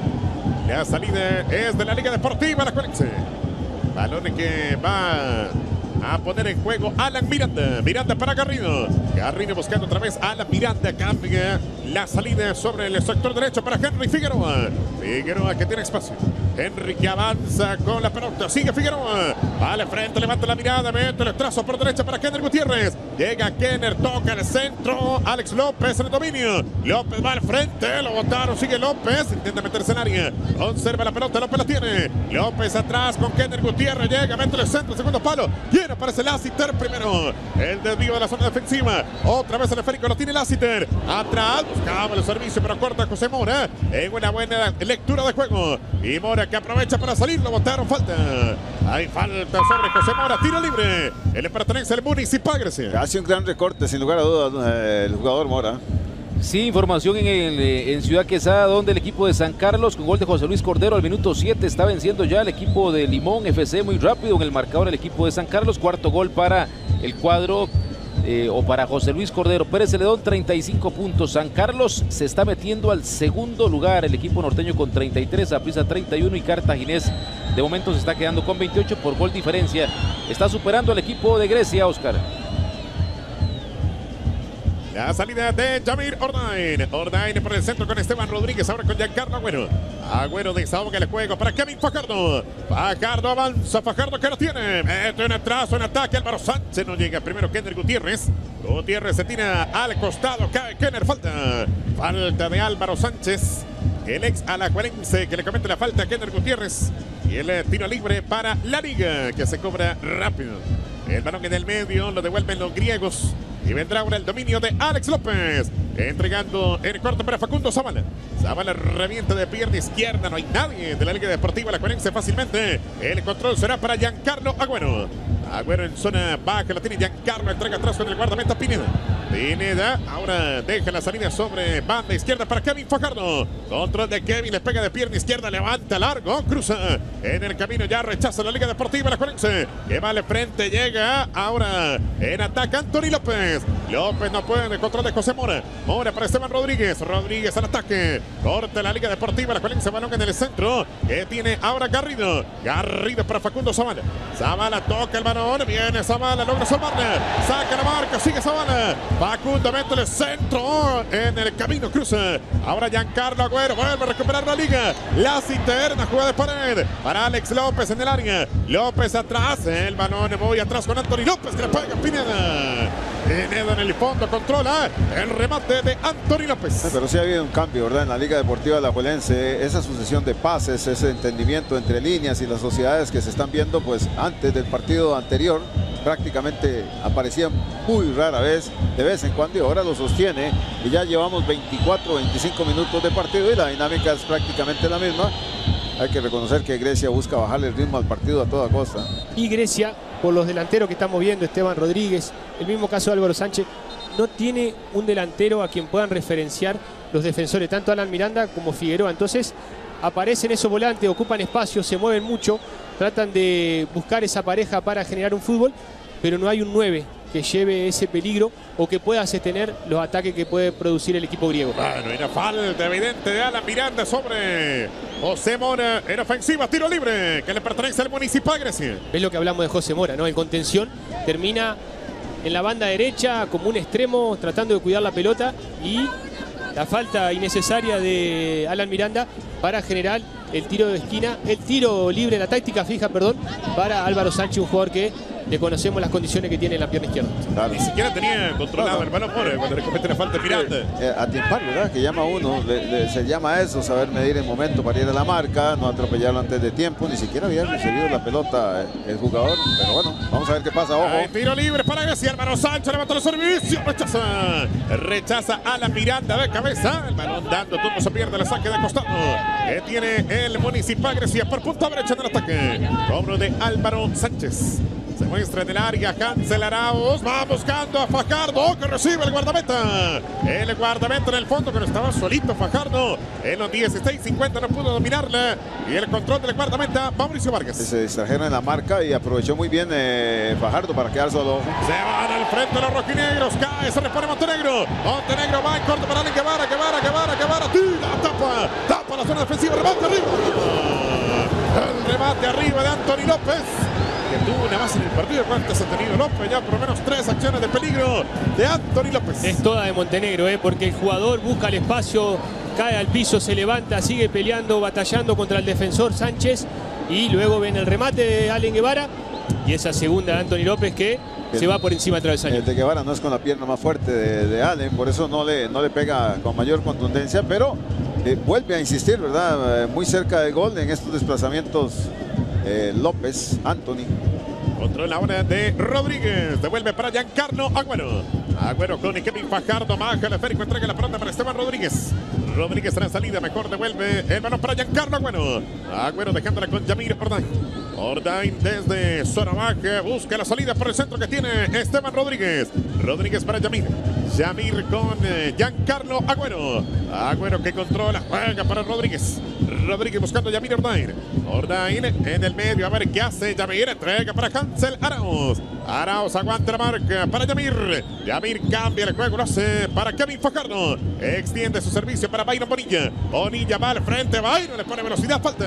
Speaker 1: La salida es de la Liga Deportiva La Conexión. Balón que va a poner en juego Alan Miranda. Miranda para Garrido. Garrido buscando otra vez a Alan Miranda. Cambia la salida sobre el sector derecho para Henry Figueroa. Figueroa que tiene espacio. Henry que avanza con la pelota. Sigue Figueroa. Vale frente, levanta la mirada. Mete el trazo por derecha para Kenner Gutiérrez. Llega Kenner, toca el centro. Alex López en el dominio. López va al frente. Lo botaron. Sigue López. Intenta meterse en área. Conserva la pelota. López la tiene. López atrás con Kenner Gutiérrez. Llega, mete el centro. Segundo palo. Quiere aparece Lassiter primero. El desvío de la zona defensiva. Otra vez el esférico lo tiene Lassiter. Atrás. Buscaba el servicio, pero corta José Mora. En una buena lectura de juego. Y Mora que aprovecha para salir. Lo botaron. Falta. Hay falta sobre José Mora. Tiro libre. Él le pertenece al Municipal Grecia.
Speaker 2: Hace un gran recorte, sin lugar a dudas, eh, el jugador Mora.
Speaker 5: Sí, información en, el, en Ciudad Quesada, donde el equipo de San Carlos, con gol de José Luis Cordero al minuto siete, está venciendo ya el equipo de Limón F C muy rápido en el marcador. El equipo de San Carlos, cuarto gol para el cuadro eh, o para José Luis Cordero. Pérez Celedón, treinta y cinco puntos. San Carlos se está metiendo al segundo lugar. El equipo norteño con treinta y tres, Saprissa treinta y uno y Cartaginés de momento se está quedando con veintiocho por gol diferencia. Está superando al equipo de Grecia, Oscar.
Speaker 1: La salida de Yamir Ordain. Ordain por el centro con Esteban Rodríguez. Ahora con Giancarlo Agüero. Agüero desahoga el juego para Kevin Fajardo. Fajardo avanza. Fajardo que lo tiene. Mete un atraso en ataque. Álvaro Sánchez no llega. Primero Kenner Gutiérrez. Gutiérrez se tira al costado. Cae Kenner. Falta. Falta de Álvaro Sánchez. El ex alajuelense que le comete la falta a Kenner Gutiérrez. Y el tiro libre para la Liga, que se cobra rápido. El balón en el medio lo devuelven los griegos. Y vendrá ahora el dominio de Alex López. Entregando el corto para Facundo Zavala. Zavala revienta de pierna izquierda. No hay nadie de la Liga Deportiva Alajuelense fácilmente. El control será para Giancarlo Agüero. Agüero en zona baja. La tiene Giancarlo. Entrega atrás con el guardameta Pineda. Pineda ahora deja la salida sobre banda izquierda para Kevin Fajardo. Control de Kevin. Le pega de pierna izquierda. Levanta largo. Cruza en el camino. Ya rechaza la Liga Deportiva Alajuelense. Que va al frente. Llega ahora en ataque Anthony López. López no puede. El control de José Mora. Mora para Esteban Rodríguez. Rodríguez al ataque. Corta la Liga Deportiva Alajuelense. Balón en el centro. Que tiene ahora Garrido. Garrido para Facundo Zavala. Zavala toca el balón. Viene Zavala. Logra salvarle. Saca la marca. Sigue Zavala. Facundo mete el centro en el camino, cruza. Ahora Giancarlo Agüero vuelve a recuperar la Liga. Lassiter, una jugada de pared para Alex López en el área. López atrás, el balón muy atrás con Anthony López que le pega Pineda. Pineda en el fondo, controla el remate de Anthony López.
Speaker 2: Pero sí ha habido un cambio, ¿verdad? En la Liga Deportiva Alajuelense, esa sucesión de pases, ese entendimiento entre líneas y las sociedades que se están viendo, pues antes del partido anterior, prácticamente aparecían muy rara vez, de vez en cuando, y ahora lo sostiene. Y ya llevamos veinticuatro, veinticinco minutos de partido y la dinámica es prácticamente la misma. Hay que reconocer que Grecia busca bajarle el ritmo al partido a toda costa.
Speaker 3: Y Grecia, por los delanteros que estamos viendo, Esteban Rodríguez, el mismo caso de Álvaro Sánchez, no tiene un delantero a quien puedan referenciar los defensores, tanto Alan Miranda como Figueroa. Entonces aparecen esos volantes, ocupan espacio, se mueven mucho, tratan de buscar esa pareja para generar un fútbol, pero no hay un nueve que lleve ese peligro o que pueda sostener los ataques que puede producir el equipo griego.
Speaker 1: Bueno, era falta evidente de Alan Miranda sobre José Mora en ofensiva, tiro libre que le pertenece al Municipal Grecia.
Speaker 3: Es lo que hablamos de José Mora, ¿no? En contención termina en la banda derecha como un extremo tratando de cuidar la pelota, y la falta innecesaria de Alan Miranda para generar el tiro de esquina, el tiro libre, la táctica fija, perdón, para Álvaro Sánchez, un jugador que le conocemos las condiciones que tiene en la pierna izquierda.
Speaker 1: Claro. Ni siquiera tenía controlado no, no. el balón Mora cuando le comete la falta de Miranda.
Speaker 2: Eh, a tiempar, ¿verdad? Que llama uno, le, le, se llama a eso, saber medir el momento para ir a la marca, no atropellarlo antes de tiempo, ni siquiera había recibido la pelota el jugador, pero bueno, vamos a ver qué pasa, ojo.
Speaker 1: Hay tiro libre para Grecia, Álvaro Sánchez levanta el servicio, rechaza, rechaza a la Miranda de cabeza, el balón dando turno, se pierde el saque de costado, que tiene el Municipal Grecia por punta derecha del ataque, cobro de Álvaro Sánchez. Se muestra en el área Hansel Arauz, va buscando a Fajardo, que recibe el guardameta. El guardameta en el fondo, que no estaba solito Fajardo. En los dieciséis cincuenta no pudo dominarla. Y el control del guardameta, Mauricio Vargas.
Speaker 2: Se distrajeron en la marca y aprovechó muy bien eh, Fajardo para quedar solo.
Speaker 1: Se van al frente los rojinegros, cae, se repone Montenegro. Montenegro va en corto para Allen Guevara, Guevara, Guevara, Guevara, tira, tapa, tapa la zona defensiva, remate arriba. El remate arriba de Anthony López, que tuvo una base en el partido. ¿Cuántas ha tenido López? Ya por lo menos tres acciones de peligro de Anthony López.
Speaker 3: Es toda de Montenegro, ¿eh? Porque el jugador busca el espacio, cae al piso, se levanta, sigue peleando, batallando contra el defensor Sánchez, y luego ven el remate de Allen Guevara y esa segunda de Anthony López que el, se va por encima del travesaño.
Speaker 2: El de Guevara no es con la pierna más fuerte de, de Allen, por eso no le, no le pega con mayor contundencia, pero eh, vuelve a insistir, ¿verdad? Eh, muy cerca del gol en estos desplazamientos. Eh, López, Anthony.
Speaker 1: Controla ahora de Rodríguez. Devuelve para Giancarlo Agüero. Agüero con Kevin Fajardo. Baja el esférico. Entrega la pelota para Esteban Rodríguez. Rodríguez en la salida. Mejor devuelve el balón para Giancarlo Agüero. Agüero dejándola con Yamir Ordain. Ordain desde zona baja. Busca la salida por el centro que tiene Esteban Rodríguez. Rodríguez para Yamir. Yamir con eh, Giancarlo Agüero. Agüero que controla. Juega para Rodríguez. Rodríguez buscando a Yamir Ordain. Ordain en el medio. A ver qué hace Yamir. Entrega para Hansel Arauz. Arauz aguanta la marca para Yamir. Yamir cambia el juego. Lo hace para Kevin Fajardo. Extiende su servicio para Byron Bonilla. Bonilla va al frente. Byron le pone velocidad. Falta.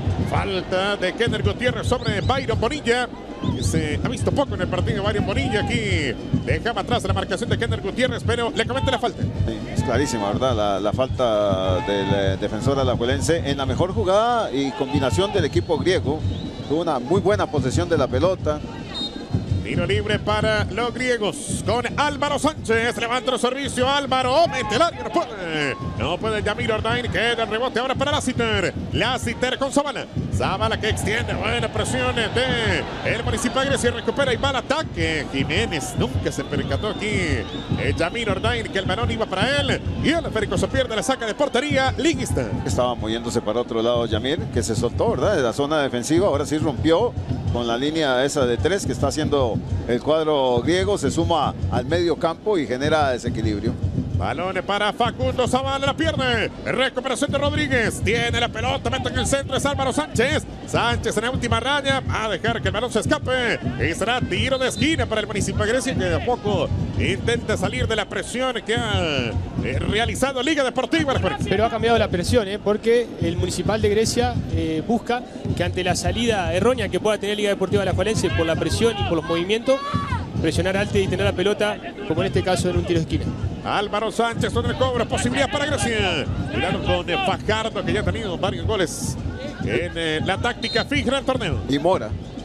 Speaker 1: Falta de Kenner Gutiérrez sobre Byron Bonilla. Que se ha visto poco en el partido. Byron Bonilla aquí dejaba atrás la marcación de Kenner Gutiérrez, pero le comenta la falta.
Speaker 2: Sí, es clarísima, ¿verdad? La, la falta del eh, defensor alajuelense en la mejor jugada y combinación del equipo griego. Tuvo una muy buena posesión de la pelota.
Speaker 1: Tiro libre para los griegos con Álvaro Sánchez. Levanta el servicio. Álvaro mete el área. No puede. No puede Yamir Ordain. Queda el rebote ahora para Lassiter. Lassiter con Zavala. Zavala que extiende. Buena presión de el Municipal Grecia. Recupera y va al ataque. Jiménez nunca se percató aquí. Eh, Yamir Ordain, que el balón iba para él. Y el esférico se pierde. La saca de portería. Liguista.
Speaker 2: Estaba moviéndose para otro lado Yamir, que se soltó, ¿verdad? De la zona defensiva. Ahora sí rompió con la línea esa de tres que está haciendo el cuadro griego, se suma al medio campo y genera desequilibrio.
Speaker 1: Balón para Facundo Zavala, la pierde. Recuperación de Rodríguez. Tiene la pelota, mete en el centro, es Álvaro Sánchez. Sánchez en la última raya. Va a dejar que el balón se escape. Y será tiro de esquina para el Municipal Grecia, que de a poco intenta salir de la presión que ha eh, realizado Liga Deportiva.
Speaker 3: Pero ha cambiado la presión, ¿eh? Porque el Municipal de Grecia eh, busca que ante la salida errónea que pueda tener Liga Deportiva Alajuelense por la presión y por los movimientos, presionar alto y tener la pelota, como en este caso en un tiro de esquina.
Speaker 1: Álvaro Sánchez con el cobro, posibilidad para Grecia. Cuidado con Fajardo, que ya ha tenido varios goles en eh, la táctica fija del torneo.
Speaker 2: Y Mora.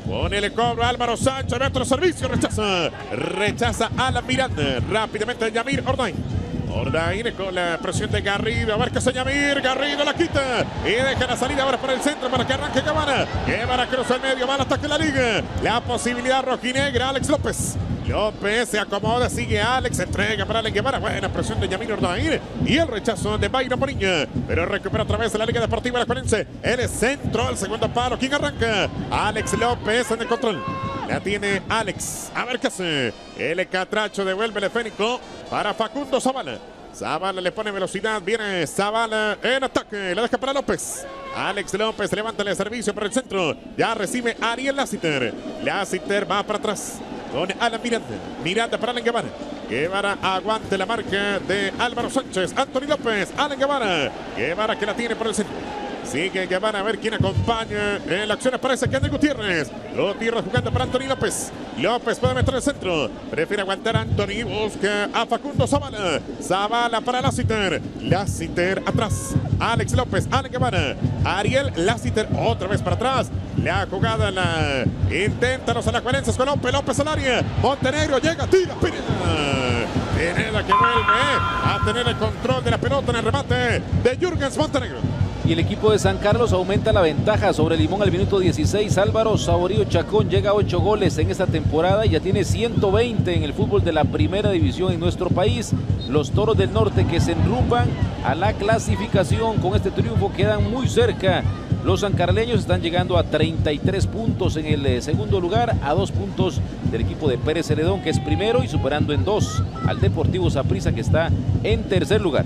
Speaker 1: Pone el cobro Álvaro Sánchez, nuestro servicio, rechaza. Rechaza a la Miranda. Rápidamente Yamir Ordain. Ordain con la presión de Garrido. A ver qué hace Yamir. Garrido la quita. Y deja la salida ahora para el centro para que arranque Guevara. Guevara cruza el medio. Va al ataque de la liga. La posibilidad rojinegra. Alex López. López se acomoda, sigue Alex, entrega para Alex Guevara. Buena presión de Yamir Ordain y el rechazo de Bayron Moriña. Pero recupera otra vez la Liga Deportiva Alajuelense. El centro, el segundo palo. ¿Quién arranca? Alex López en el control. La tiene Alex. A ver qué hace. El catracho devuelve el esférico para Facundo Zavala. Zavala le pone velocidad. Viene Zavala en ataque. La deja para López. Alex López levanta el servicio para el centro. Ya recibe Ariel Lassiter. Lassiter va para atrás con Alan Miranda. Miranda para Alan Guevara. Guevara aguante la marca de Álvaro Sánchez. Anthony López. Alan Guevara. Guevara que la tiene por el centro. Sigue Guevara a ver quién acompaña en la acción. Parece que Andrés Gutiérrez. Gutiérrez jugando para Anthony López. López puede meter el centro. Prefiere aguantar a Anthony. Busca a Facundo Zavala. Zavala para Lassiter. Lassiter atrás. Alex López. Alan Guevara. Ariel Lassiter otra vez para atrás. La jugada la intenta los alajuelenses con López. López al área. Montenegro llega. Tira. Pineda. Pineda que vuelve a tener el control de la pelota en el remate de Jürgens Montenegro.
Speaker 5: Y el equipo de San Carlos aumenta la ventaja sobre Limón al minuto dieciséis. Álvaro Saborío Chacón llega a ocho goles en esta temporada y ya tiene ciento veinte en el fútbol de la primera división en nuestro país. Los Toros del Norte que se enrumban a la clasificación con este triunfo quedan muy cerca. Los sancarleños están llegando a treinta y tres puntos en el segundo lugar, a dos puntos del equipo de Pérez Celedón que es primero y superando en dos al Deportivo Saprissa que está en tercer lugar.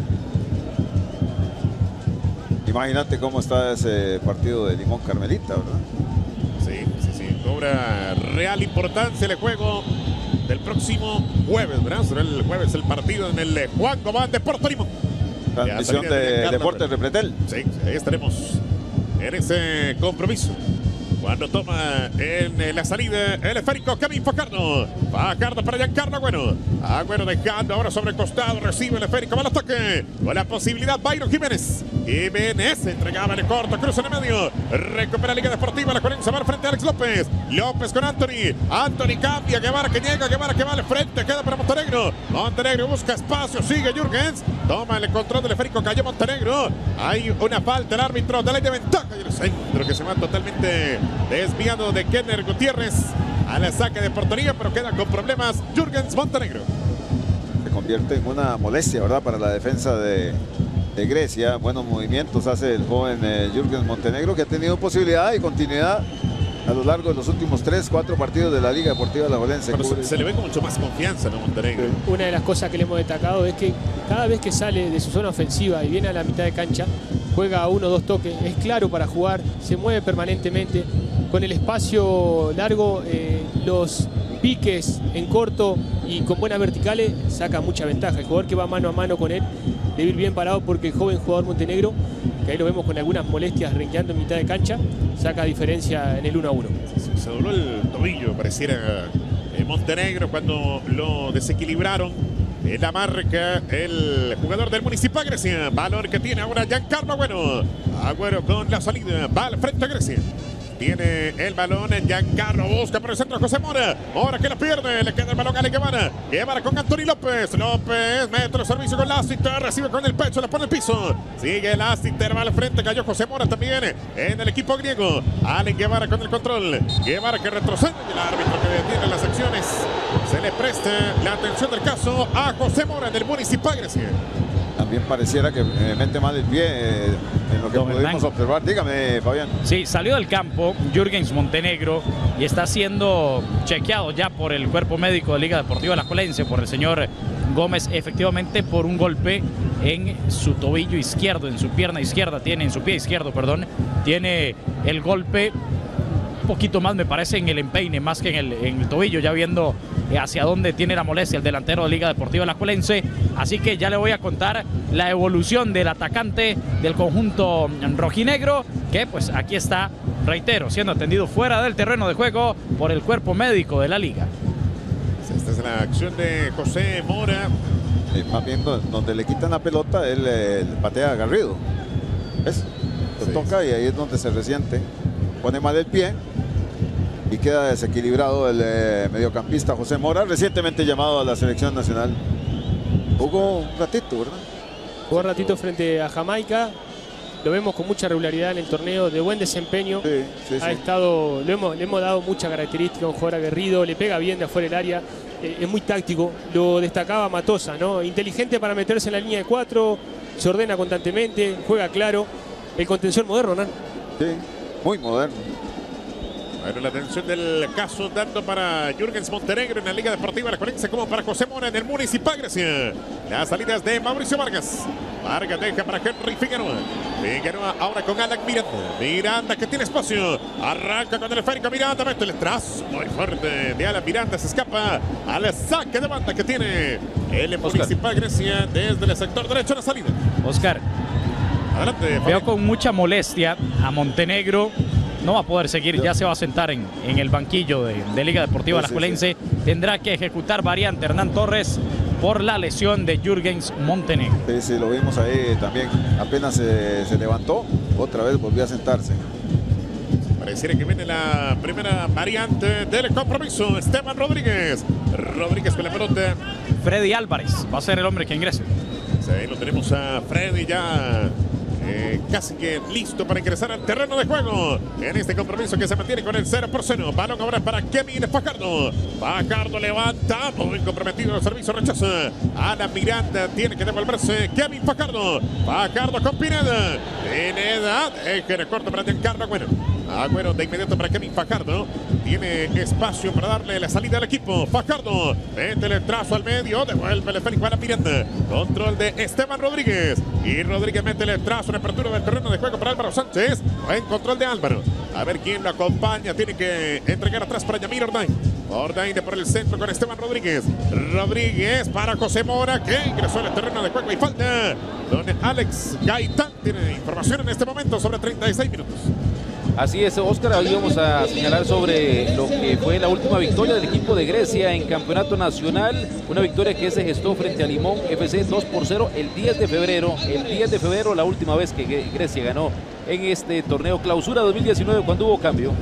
Speaker 2: Imagínate cómo está ese partido de Limón Carmelita, ¿verdad?
Speaker 1: Sí, sí, sí. Cobra real importancia el juego del próximo jueves, ¿verdad? Será el jueves el partido en el Juan Gobán de Puerto Limón.
Speaker 2: Transmisión de, de Deportes Repretel.
Speaker 1: Sí, ahí estaremos en ese compromiso. Cuando toma en la salida el esférico Kevin Fajardo. Fajardo para Giancarlo Agüero. Agüero dejando ahora sobre el costado. Recibe el esférico. Va al ataque. Con la posibilidad Byron Jiménez. Jiménez entregaba en el corto. Cruza en el medio. Recupera Liga Deportiva. La Corenza va frente a Alex López. López con Anthony. Anthony cambia. Guevara que llega. Guevara que va al frente. Queda para Montenegro. Montenegro busca espacio. Sigue Jürgens. Toma el control del esférico. Cayó Montenegro. Hay una falta. El árbitro de ley de ventaja. Y el centro que se va totalmente desviado de Kenner Gutiérrez a la saque de portería, pero queda con problemas Jürgens Montenegro.
Speaker 2: Se convierte en una molestia, ¿verdad? Para la defensa de, de Grecia. Buenos movimientos hace el joven eh, Jürgens Montenegro, que ha tenido posibilidad y continuidad a lo largo de los últimos tres, cuatro partidos de la Liga Deportiva Alajuelense.
Speaker 1: Se, se le ve con mucho más confianza, ¿no, Montenegro?
Speaker 3: Una de las cosas que le hemos destacado es que cada vez que sale de su zona ofensiva y viene a la mitad de cancha, juega a uno o dos toques, es claro para jugar, se mueve permanentemente. Con el espacio largo, eh, los piques en corto y con buenas verticales saca mucha ventaja. El jugador que va mano a mano con él debe ir bien parado porque el joven jugador Montenegro, que ahí lo vemos con algunas molestias renqueando en mitad de cancha, saca diferencia en el uno a uno.
Speaker 1: Se, se dobló el tobillo, pareciera eh, Montenegro cuando lo desequilibraron. En la marca el jugador del Municipal Grecia. Valor que tiene ahora Giancarlo Agüero. Agüero con la salida. Va al frente a Grecia. Tiene el balón en Giancarlo, busca por el centro José Mora. Mora que la pierde, le queda el balón a Alex Guevara. Guevara con Anthony López. López mete el servicio con Lassiter, recibe con el pecho, la pone el piso. Sigue Lassiter, va al frente, cayó José Mora también en el equipo griego. Alex Guevara con el control. Guevara que retrocede y el árbitro que detiene las acciones. Se le presta la atención del caso a José Mora del Municipal Grecia.
Speaker 2: También pareciera que eh, mete mal el pie eh, en lo que
Speaker 4: Don
Speaker 2: pudimos
Speaker 4: Hernán.
Speaker 2: observar. Dígame, Fabián.
Speaker 4: Sí, salió del campo Jürgens Montenegro y está siendo chequeado ya por el cuerpo médico de Liga Deportiva Alajuelense, por el señor Gómez, efectivamente por un golpe en su tobillo izquierdo, en su pierna izquierda, tiene, en su pie izquierdo, perdón, tiene el golpe un poquito más, me parece, en el empeine, más que en el, en el tobillo, ya viendo hacia dónde tiene la molestia el delantero de Liga Deportiva Alajuelense. Así que ya le voy a contar la evolución del atacante del conjunto rojinegro, que pues aquí está, reitero, siendo atendido fuera del terreno de juego por el cuerpo médico de la liga.
Speaker 1: Esta es la acción de José Mora.
Speaker 2: Eh, más bien donde le quitan la pelota, él eh, patea a Garrido. ¿Ves? Lo
Speaker 1: Sí,
Speaker 2: toca y ahí es donde se resiente. Pone mal el pie y queda desequilibrado el eh, mediocampista José Mora, recientemente llamado a la selección nacional. Jugó un ratito, ¿verdad?
Speaker 3: Jugó un ratito frente a Jamaica. Lo vemos con mucha regularidad en el torneo, de buen desempeño.
Speaker 2: Sí, sí,
Speaker 3: ha
Speaker 2: sí.
Speaker 3: estado, le hemos, le hemos dado mucha característica, un jugador aguerrido, le pega bien de afuera del área, eh, es muy táctico. Lo destacaba Matosa, ¿no? Inteligente para meterse en la línea de cuatro, se ordena constantemente, juega claro. El contención moderno, ¿no?
Speaker 2: Sí, muy moderno.
Speaker 1: Bueno, la atención del caso dando para Jürgens Montenegro en la Liga Deportiva Alajuelense, como para José Mora en el Municipal Grecia. Las salidas de Mauricio Vargas. Vargas deja para Henry Figueroa. Figueroa ahora con Alan Miranda. Miranda que tiene espacio. Arranca con el esférico. Miranda mete el trazo muy fuerte de Alan Miranda. Se escapa al saque de banda que tiene el Municipal Grecia desde el sector derecho de la salida.
Speaker 4: Oscar,
Speaker 1: adelante.
Speaker 4: veo con mucha molestia a Montenegro. No va a poder seguir, ya se va a sentar en, en el banquillo de, de Liga Deportiva
Speaker 2: Sí, sí,
Speaker 4: Alajuelense. Tendrá que ejecutar variante Hernán Torres por la lesión de Jürgens Montenegro.
Speaker 2: Sí, sí, lo vimos ahí también. Apenas se, se levantó, otra vez volvió a sentarse.
Speaker 1: Pareciera que viene la primera variante del compromiso. Esteban Rodríguez. Rodríguez con la pelota.
Speaker 4: Freddy Álvarez va a ser el hombre que ingrese.
Speaker 1: Sí, ahí lo tenemos a Freddy ya eh, casi que listo para ingresar al terreno de juego en este compromiso que se mantiene con el cero por cero. Balón ahora para Kevin Fajardo. Fajardo levanta, muy comprometido el servicio, rechaza. Ana Miranda tiene que devolverse. Kevin Fajardo. Fajardo con Pineda. Pineda deja el corto para Giancarlo Agüero. Agüero de inmediato para Kevin Fajardo. Tiene espacio para darle la salida al equipo. Fajardo mete el trazo al medio. Devuelve el Félix para Miranda. Control de Esteban Rodríguez. Y Rodríguez mete el trazo en apertura del terreno de juego para Álvaro Sánchez. Buen control de Álvaro. A ver quién lo acompaña. Tiene que entregar atrás para Yamir Ordain. Ordain por el centro con Esteban Rodríguez. Rodríguez para José Mora, que ingresó en el terreno de juego y falta. Don Alex Gaitán tiene información en este momento sobre treinta y seis minutos.
Speaker 5: Así es, Oscar, hoy vamos a señalar sobre lo que fue la última victoria del equipo de Grecia en campeonato nacional. Una victoria que se gestó frente a Limón F C dos por cero el diez de febrero. El diez de febrero, la última vez que Grecia ganó en este torneo clausura dos mil diecinueve, cuando hubo cambio.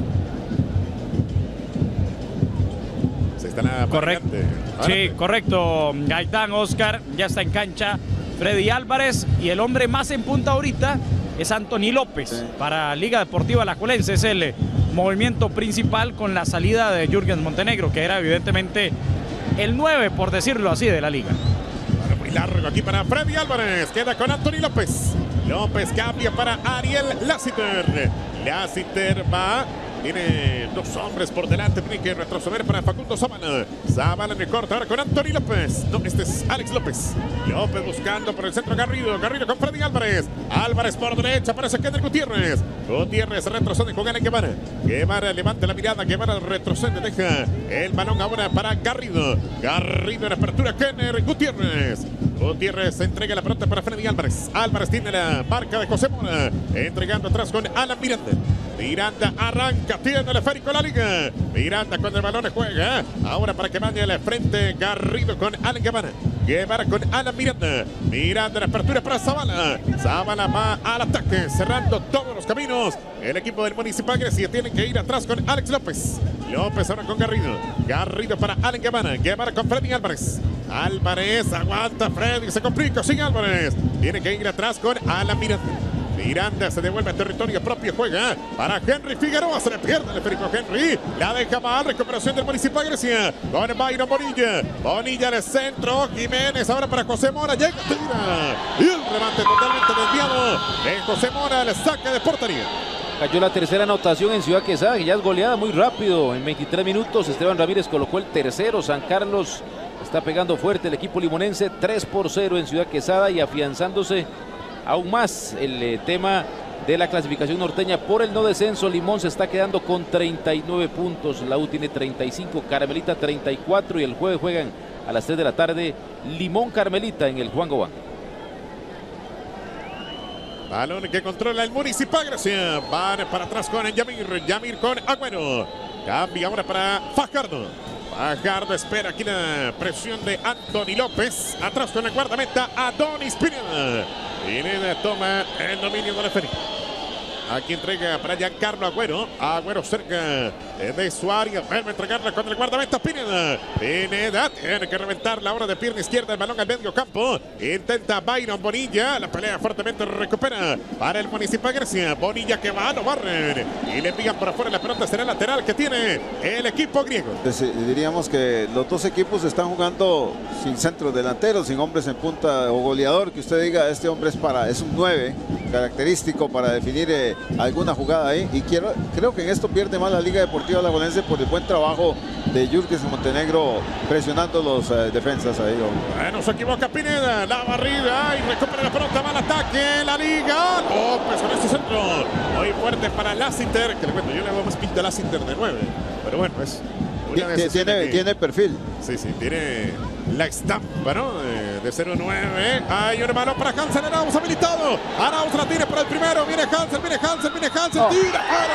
Speaker 1: Se está la
Speaker 4: Correcto. Sí, correcto. Gaitán, Oscar, ya está en cancha Freddy Álvarez, y el hombre más en punta ahorita es Anthony López. Sí. Para Liga Deportiva Alajuelense es el movimiento principal con la salida de Jürgens Montenegro, que era evidentemente el nueve, por decirlo así, de la liga.
Speaker 1: Bueno, muy largo aquí para Freddy Álvarez. Queda con Anthony López. López cambia para Ariel Lassiter. Lassiter va. Tiene dos hombres por delante. Tiene que retroceder para Facundo Zavala. Zavala en el corte ahora con Anthony López. No, este es Alex López. López buscando por el centro Garrido. Garrido con Freddy Álvarez. Álvarez por derecha. Aparece Kenneth Gutiérrez. Gutiérrez retrocede con Alan Guevara. Guevara levanta la mirada. Guevara retrocede. Deja el balón ahora para Garrido. Garrido en apertura. Kenneth Gutiérrez. Gutiérrez entrega la pelota para Freddy Álvarez. Álvarez tiene la marca de José Mora. Entregando atrás con Alan Miranda. Miranda arranca, tiene el esférico de la liga. Miranda con el balón juega. Ahora para que vaya al frente Garrido con Alan Guevara. Guevara con Alan Miranda. Miranda en apertura para Zavala. Zavala va al ataque, cerrando todos los caminos. El equipo del Municipal Grecia tiene que ir atrás con Alex López. López ahora con Garrido. Garrido para Alan Guevara. Guevara con Freddy Álvarez. Álvarez aguanta Freddy, se complica sin Álvarez. Tiene que ir atrás con Alan Miranda. Miranda se devuelve a territorio propio, juega para Henry Figueroa, se le pierde el esférico Henry, la deja mal, recuperación del Municipal Grecia, con Byron Bonilla, Bonilla en el centro, Jiménez ahora para José Mora, llega, tira, y el remate totalmente desviado de José Mora, el saque de portería.
Speaker 5: Cayó la tercera anotación en Ciudad Quesada, que ya es goleada muy rápido, en veintitrés minutos Esteban Ramírez colocó el tercero, San Carlos está pegando fuerte el equipo limonense, tres por cero en Ciudad Quesada y afianzándose aún más el eh, tema de la clasificación norteña por el no descenso. Limón se está quedando con treinta y nueve puntos, la U tiene treinta y cinco, Carmelita treinta y cuatro, y el jueves juegan a las tres de la tarde Limón Carmelita en el Juan Gobán.
Speaker 1: Balón que controla el Municipal Grecia, van para atrás con Yamir, Yamir con Agüero, cambia ahora para Fajardo. Fajardo espera aquí la presión de Anthony López, atrás con el guardameta Adonis Pineda. Pineda toma el dominio del esférico. Aquí entrega para Giancarlo Agüero. Agüero cerca de su área. Vuelve a entregarla con el guardameta Pineda. Pineda tiene que reventar la hora de pierna izquierda. El balón al medio campo. Intenta Byron Bonilla. La pelea fuertemente recupera para el Municipal Grecia. Bonilla que va, lo barren. Y le envían por afuera. La pelota será lateral que tiene el equipo griego.
Speaker 2: Diríamos que los dos equipos están jugando sin centros delanteros, sin hombres en punta o goleador. Que usted diga, este hombre es, para, es un nueve característico para definir eh, alguna jugada ahí. Y quiero, creo que en esto pierde más la Liga Deportiva Alajuelense por el buen trabajo de Jürgens Montenegro presionando los eh, defensas ahí.
Speaker 1: Bueno, se equivoca Pineda, la barrida y recupera la pelota, va al ataque, la Liga. López con este centro, muy fuerte para Lassiter, que le cuento, yo le hago más pinta a Lassiter de nueve, pero bueno, es una
Speaker 2: tiene, tiene, tiene perfil.
Speaker 1: Sí, sí, tiene la estampa, ¿no? De cero nueve. Hay un balón para Hansen, Arauz habilitado. Arauz la tiene para el primero. Viene Hansen, viene Hansen, viene Hansen. Oh. Tira fuera.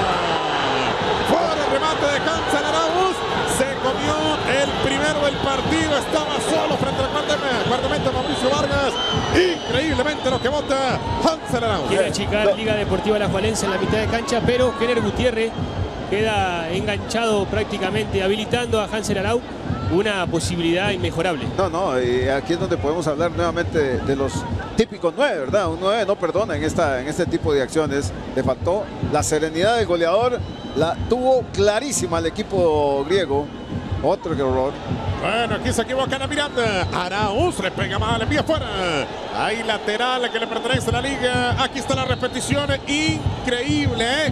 Speaker 1: Fuera el remate de Hansen Arauz. Se comió el primero del partido. Estaba solo frente al guardameta Mauricio Vargas. Increíblemente lo que vota Hansen Arauz.
Speaker 3: Quiere achicar Liga Deportiva Alajuelense en la mitad de cancha, pero Kenner Gutiérrez queda enganchado prácticamente, habilitando a Hansen Arauz. Una posibilidad inmejorable.
Speaker 2: No, no, y aquí es donde podemos hablar nuevamente de, de los típicos nueve, ¿verdad? Un nueve no perdona en, esta, en este tipo de acciones. Le faltó la serenidad del goleador, la tuvo clarísima el equipo griego. Otro error.
Speaker 1: Bueno, aquí se equivoca la Miranda. Arauz le pega mal, le envía fuera. Hay lateral que le pertenece a la Liga. Aquí está la repetición. Increíble, ¿eh?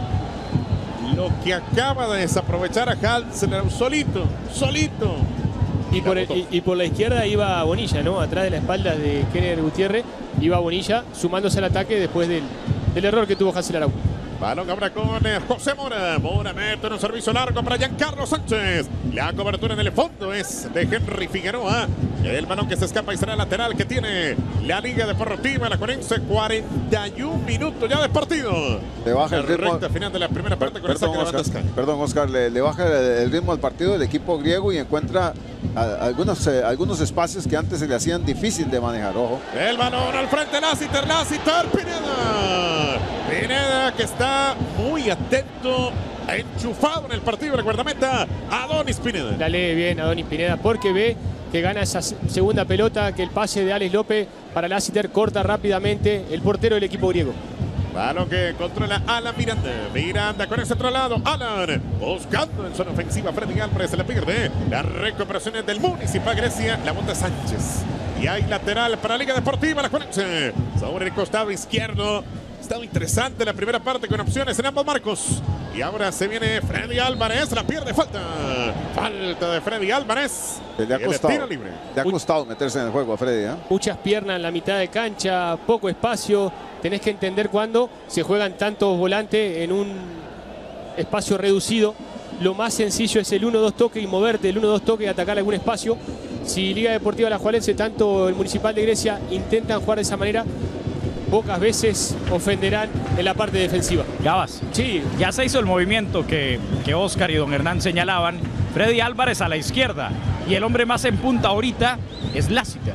Speaker 1: Lo que acaba de desaprovechar a Hansen solito, solito.
Speaker 3: Y por, el, y, y por la izquierda iba Bonilla, ¿no? Atrás de la espalda de Kenner Gutiérrez iba Bonilla sumándose al ataque después del, del error que tuvo Hansen Arauz.
Speaker 1: Balón ahora con José Mora. Mora mete en un servicio largo para Giancarlo Sánchez. La cobertura en el fondo es de Henry Figueroa. El balón que se escapa y será lateral que tiene la Liga Deportiva Alajuelense. cuarenta y un minutos ya de partido.
Speaker 2: Le baja el ritmo.
Speaker 1: Recta final de la primera parte con
Speaker 2: perdón,
Speaker 1: el saque
Speaker 2: Oscar,
Speaker 1: de
Speaker 2: perdón, Oscar, le, le baja el, el ritmo al partido del equipo griego y encuentra a, a algunos, eh, algunos espacios que antes se le hacían difícil de manejar. Ojo.
Speaker 1: El balón al frente, Lassiter, Lassiter, Pineda. Pineda que está muy atento, enchufado en el partido del guardameta Adonis Pineda.
Speaker 3: La lee bien Adonis Pineda porque ve que gana esa segunda pelota, que el pase de Alex López para Lassiter corta rápidamente el portero del equipo griego.
Speaker 1: Balón que controla Alan Miranda. Miranda con ese otro lado. Alan buscando en zona ofensiva. Freddy Álvarez se le pierde. La recuperación es del Municipal Grecia. La monta Sánchez. Y hay lateral para Liga Deportiva Alajuelense. Sobre el costado izquierdo. Estaba interesante la primera parte con opciones en ambos marcos. Y ahora se viene Freddy Álvarez. La pierde, falta. Falta de Freddy Álvarez.
Speaker 2: Le ha costado,
Speaker 1: libre.
Speaker 2: Le ha costado meterse en el juego a Freddy, ¿eh?
Speaker 3: Muchas piernas en la mitad de cancha, poco espacio. Tenés que entender cuándo se juegan tantos volantes en un espacio reducido. Lo más sencillo es el uno dos toque y moverte, el uno dos toque y atacar algún espacio. Si Liga Deportiva Alajuelense, tanto el Municipal de Grecia, intentan jugar de esa manera, pocas veces ofenderán en la parte defensiva.
Speaker 4: Gabas, sí, ya se hizo el movimiento que, que Oscar y don Hernán señalaban. Freddy Álvarez a la izquierda y el hombre más en punta ahorita es Lassiter.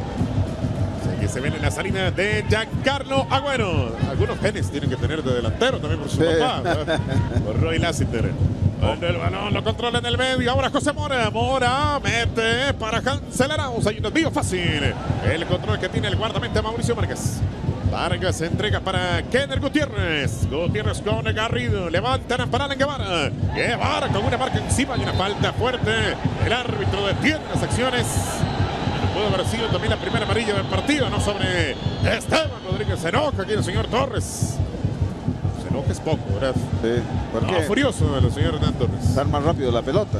Speaker 1: Que se viene la salida de Giancarlo Agüero. Algunos genes tienen que tener de delantero también por su sí. papá, ¿no? Por Roy Lassiter. Cuando el balón lo controla en el medio. Ahora José Mora. Mora mete para Hansen Arauz. Hay un desvío fácil. El control que tiene el guardameta Mauricio Vargas. Vargas se entrega para Kenner Gutiérrez. Gutiérrez con Garrido. Levantan para Allen Guevara. Guevara con una marca encima y una falta fuerte. El árbitro detiene las acciones. Pudo haber sido también la primera amarilla del partido, ¿no? Sobre Esteban Rodríguez. Se enoja aquí el señor Torres. Se enoja es poco, ¿verdad?
Speaker 2: Sí. ¿Por qué?
Speaker 1: No, furioso el señor Hernán Torres.
Speaker 2: Estar más rápido la pelota.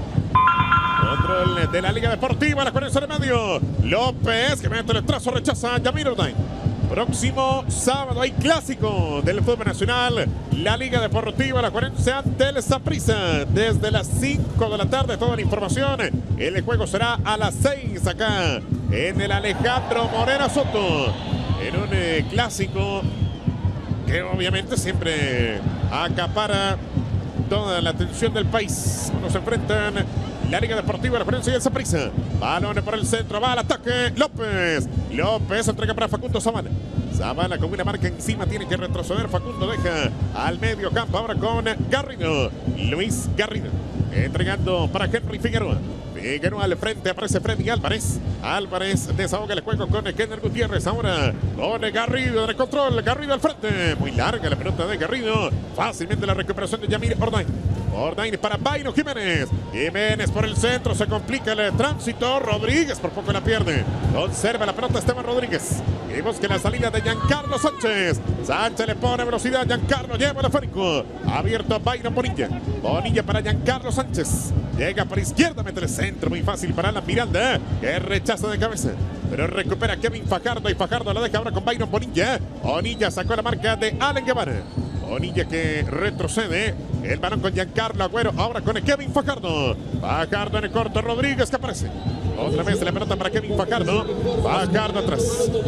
Speaker 1: Control de la Liga Deportiva, la cuarenta de medio. López, que mete el trazo, rechaza a Yamir Ordain. Próximo sábado hay clásico del fútbol nacional. La Liga Deportiva La Juelense ante el Saprissa. Desde las cinco de la tarde, toda la información. El juego será a las seis acá en el Alejandro Moreno Soto. En un eh, clásico que obviamente siempre acapara toda la atención del país. Cuando se enfrentan la Liga Deportiva La Juelense y el Saprissa. Balón por el centro, va al ataque. López. López entrega para Facundo Zavala. Zavala con una marca encima, tiene que retroceder. Facundo deja al medio campo ahora con Garrido. Luis Garrido entregando para Henry Figueroa. Figueroa al frente, aparece Freddy Álvarez. Álvarez desahoga el juego con Kenner Gutiérrez. Ahora con Garrido en el control. Garrido al frente. Muy larga la pelota de Garrido. Fácilmente la recuperación de Yamir Ordain. Ordain para Bayno Jiménez. Jiménez por el centro. Se complica el tránsito. Rodríguez por poco la pierde. Conserva la pelota Esteban Rodríguez. Y busca la salida de Giancarlo Sánchez. Sánchez le pone velocidad. Giancarlo lleva el esférico. Abierto Bayno Bonilla. Bonilla para Giancarlo Sánchez. Llega por izquierda, mete el centro. Muy fácil para la Miranda. Que rechaza de cabeza. Pero recupera Kevin Fajardo. Y Fajardo la deja ahora con Bayno Bonilla. Bonilla sacó la marca de Allen Guevara. Bonilla que retrocede. El balón con Giancarlo Agüero. Ahora con Kevin Fajardo. Fajardo en el corto. Rodríguez que aparece. Otra vez la pelota para Kevin Fajardo. Fajardo atrás.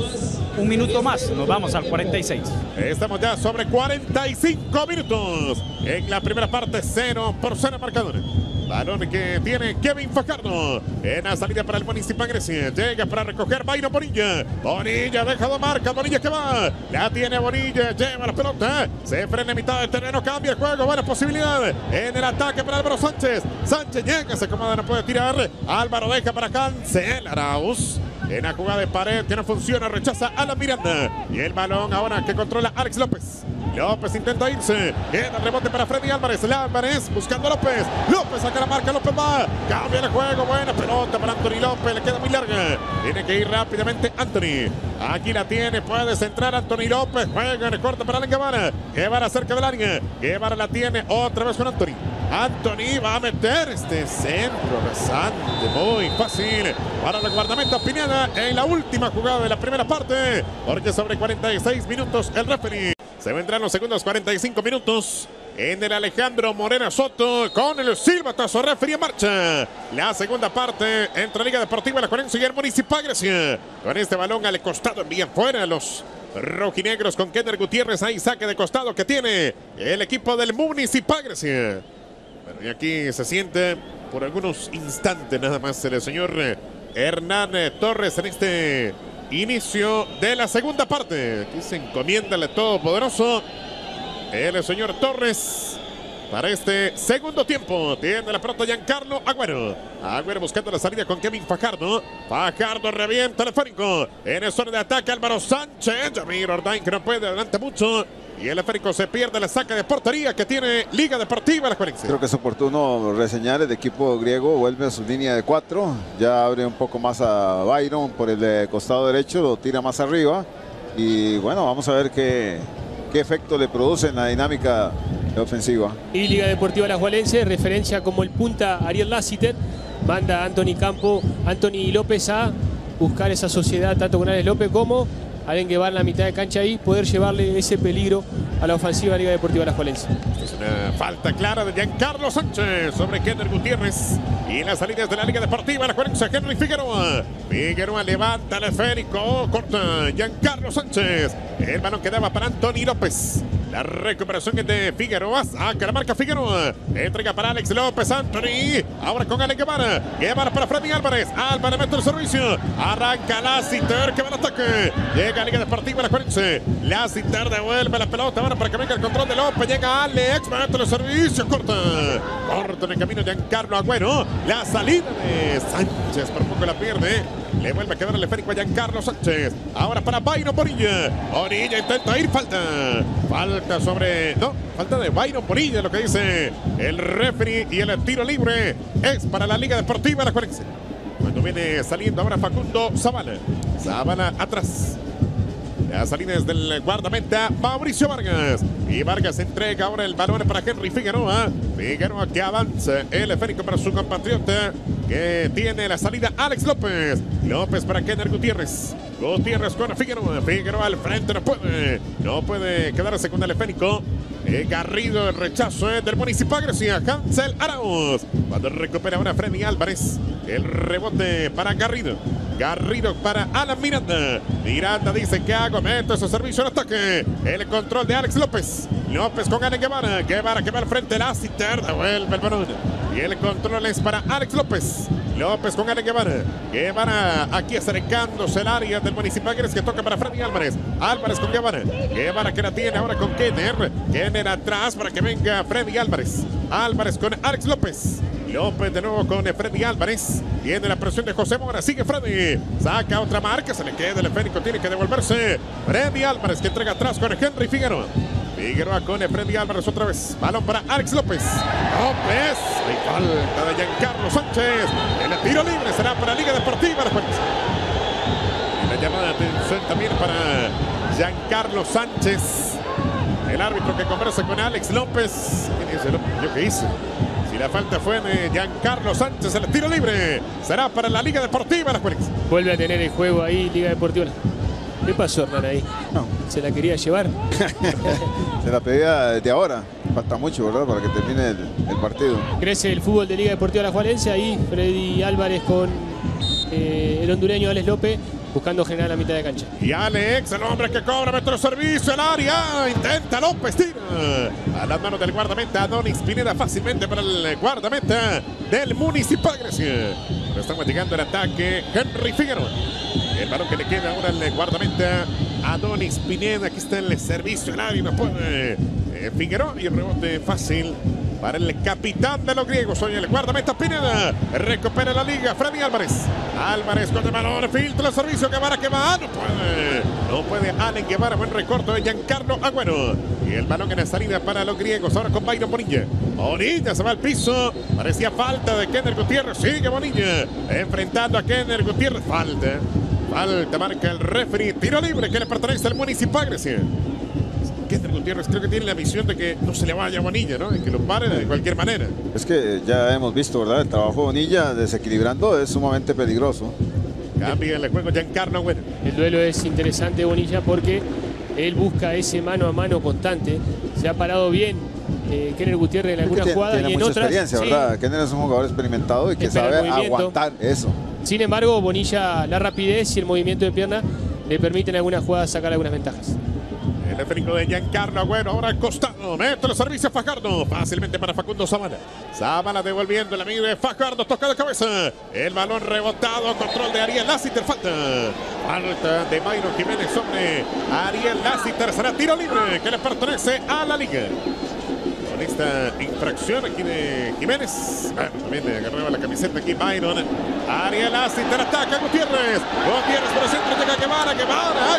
Speaker 4: Un minuto más. Nos vamos al cuarenta y seis.
Speaker 1: Estamos ya sobre cuarenta y cinco minutos. En la primera parte, cero por cero marcador. Balón que tiene Kevin Fajardo. En la salida para el Municipal Grecia. Llega para recoger Bayno Bonilla. Bonilla deja de marca. Bonilla que va. La tiene Bonilla. Lleva la pelota. Se frena en mitad del terreno. Cambia el juego. Buena posibilidad. En el ataque para Álvaro Sánchez. Sánchez llega. Se acomoda. No puede tirar. Álvaro deja para Cancel Arauz. En la jugada de pared que no funciona. Rechaza a la Miranda. Y el balón ahora que controla Alex López. López intenta irse. Queda el rebote para Freddy Álvarez. Álvarez buscando a López. López saca la marca. López va. Cambia el juego. Buena pelota para Anthony López. Le queda muy larga. Tiene que ir rápidamente Anthony. Aquí la tiene. Puede centrar Anthony López. Juega en el corte para Allen Guevara. Guevara cerca del área. Guevara la tiene otra vez con Anthony. Anthony va a meter este centro rasante. Muy fácil para el guardameta Pineda en la última jugada de la primera parte. Porque sobre cuarenta y seis minutos el referee. Se vendrán los segundos cuarenta y cinco minutos en el Alejandro Morena Soto con el silbatazo referee en marcha. La segunda parte entre Liga Deportiva Alajuelense y el Municipal Grecia. Con este balón al costado envían fuera los rojinegros con Kenner Gutiérrez. Ahí saque de costado que tiene el equipo del Municipal Grecia. Bueno, y aquí se siente por algunos instantes nada más el señor Hernán Torres en este inicio de la segunda parte. Aquí se encomienda el todopoderoso el señor Torres para este segundo tiempo. Tiene la pelota Giancarlo Agüero. Agüero buscando la salida con Kevin Fajardo. Fajardo revienta el esférico. En el zona de ataque Álvaro Sánchez. Yamir Ordain que no puede, adelanta mucho. Y el esférico se pierde la saca de portería que tiene Liga Deportiva Alajuelense.
Speaker 2: Creo que es oportuno reseñar el equipo griego. Vuelve a su línea de cuatro. Ya abre un poco más a Byron por el costado derecho. Lo tira más arriba. Y bueno, vamos a ver qué, qué efecto le produce en la dinámica ofensiva.
Speaker 3: Y Liga Deportiva Alajuelense, referencia como el punta Ariel Lassiter. Manda a Anthony Campo, Anthony López a buscar esa sociedad tanto con Alex López como Allen Guevara en la mitad de cancha y poder llevarle ese peligro a la ofensiva Liga Deportiva Alajuelense.
Speaker 1: Es una falta clara de Giancarlo Sánchez sobre Kenner Gutiérrez. Y las salidas de la Liga Deportiva Alajuelense, Henry Figueroa. Figueroa levanta el esférico, corta Giancarlo Sánchez. El balón quedaba para Anthony López. La recuperación es de Figueroa. Saca la marca Figueroa. Entrega para Alex López. Anthony. Ahora con Allen Guevara. Guevara para Freddy Álvarez. Álvarez mete el servicio. Arranca Lassiter que va al ataque. Llega a Liga Deportiva Alajuelense. Lassiter devuelve la pelota. Ahora para que venga el control de López. Llega Alex. Mete el servicio. Corta. Corta en el camino Giancarlo Agüero. La salida de Sánchez. Por poco la pierde. Le vuelve a quedar el esférico a Giancarlo Sánchez. Ahora para Bayno Bonilla. Bonilla intenta ir. Falta. Falta sobre... No, falta de Bayno Bonilla, lo que dice el referee. Y el tiro libre es para la Liga Deportiva Alajuelense. Cuando viene saliendo ahora Facundo Zavala. Zavala atrás. La salida es del guardameta Mauricio Vargas. Y Vargas entrega ahora el balón para Henry Figueroa. Figueroa que avanza. El esférico para su compatriota. Que tiene la salida Alex López. López para Kenner Gutiérrez. Gutiérrez con Figueroa. Figueroa al frente. No puede. No puede quedarse con el esférico. Eh, Garrido, el rechazo eh, del Municipal Grecia. Cancel Arauz. Cuando recupera ahora Freddy Álvarez. El rebote para Garrido. Garrido para Alan Miranda. Miranda dice: ¿qué hago? Mete su servicio en ataque. El control de Alex López. López con Allen Guevara. Guevara que va al frente. Lassiter devuelve el balón. Y el control es para Alex López. López con Alex Guevara. Guevara aquí acercándose al área del Municipal Grecia, que toca para Freddy Álvarez. Álvarez con Guevara. Guevara que la tiene ahora con Kenner. Kenner atrás para que venga Freddy Álvarez. Álvarez con Alex López. López de nuevo con Freddy Álvarez. Tiene la presión de José Mora. Sigue Freddy. Saca otra marca. Se le queda el esférico. Tiene que devolverse. Freddy Álvarez que entrega atrás con Henry Figueroa. Figueroa con Freddy Álvarez otra vez. Balón para Alex López. López. Hay falta de Giancarlo Sánchez. El tiro libre será para Liga Deportiva. Y la llamada de atención también para Giancarlo Sánchez. El árbitro que conversa con Alex López. ¿Quién es el López? ¿Yo qué hice? Si la falta fue de Giancarlo Sánchez, el tiro libre será para la Liga Deportiva.
Speaker 3: Vuelve a tener el juego ahí, Liga Deportiva. ¿Qué pasó, Hernán, ahí?
Speaker 2: No.
Speaker 3: ¿Se la quería llevar?
Speaker 2: Se la pedía desde ahora. Falta mucho, ¿verdad? Para que termine el, el partido.
Speaker 3: Crece el fútbol de Liga Deportiva Alajuelense. Ahí Freddy Álvarez con eh, el hondureño Alex López buscando generar la mitad de cancha.
Speaker 1: Y Alex, el hombre que cobra metro servicio al área. Intenta López, tira a las manos del guardameta Adonis Pineda fácilmente para el guardameta del Municipal Grecia. Pero estamos llegando al ataque. Henry Figueroa. El balón que le queda ahora al guardameta Adonis Pineda. Aquí está el servicio al área. No puede eh, Figueroa. Y el rebote fácil para el capitán de los griegos. Hoy el guardameta Pineda. Recupera la liga. Freddy Álvarez. Álvarez con el balón. Filtra el servicio. Guevara que va. No puede. No puede Allen Guevara. Buen recorte de Giancarlo Agüero. Y el balón en la salida para los griegos. Ahora con Byron Bonilla. Bonilla se va al piso. Parecía falta de Kenner Gutiérrez. Sigue Bonilla. Enfrentando a Kenner Gutiérrez. Falta. Falta marca el referee. Tiro libre que le pertenece al Municipal Grecia. Kenner Gutiérrez creo que tiene la visión de que no se le vaya a Bonilla, ¿no? De que lo pare de cualquier manera.
Speaker 2: Es que ya hemos visto, ¿verdad? El trabajo de Bonilla desequilibrando es sumamente peligroso.
Speaker 1: Cambia el juego Giancarlo Agüero.
Speaker 3: El duelo es interesante, Bonilla, porque él busca ese mano a mano constante. Se ha parado bien eh, Kenner Gutiérrez en alguna
Speaker 2: tiene,
Speaker 3: jugada
Speaker 2: tiene
Speaker 3: y en
Speaker 2: mucha
Speaker 3: otras.
Speaker 2: experiencia, ¿verdad?
Speaker 3: Sí.
Speaker 2: Kenner es un jugador experimentado y que
Speaker 3: Espera
Speaker 2: sabe aguantar eso.
Speaker 3: Sin embargo, Bonilla, la rapidez y el movimiento de pierna le permiten en algunas jugadas sacar algunas ventajas.
Speaker 1: El esférico de Giancarlo Agüero, ahora al costado, mete el servicio a Fajardo, fácilmente para Facundo Zavala. Zavala devolviendo la mira de Fajardo, toca de cabeza. El balón rebotado, control de Ariel Lassiter, falta. Falta de Mayron Jiménez sobre Ariel Lassiter, será tiro libre que le pertenece a la liga. Con esta infracción aquí de Jiménez, bueno, también le agarraba la camiseta aquí Byron. Ariel Lassiter ataca a Gutiérrez. Gutiérrez por el centro, llega Guevara, Guevara,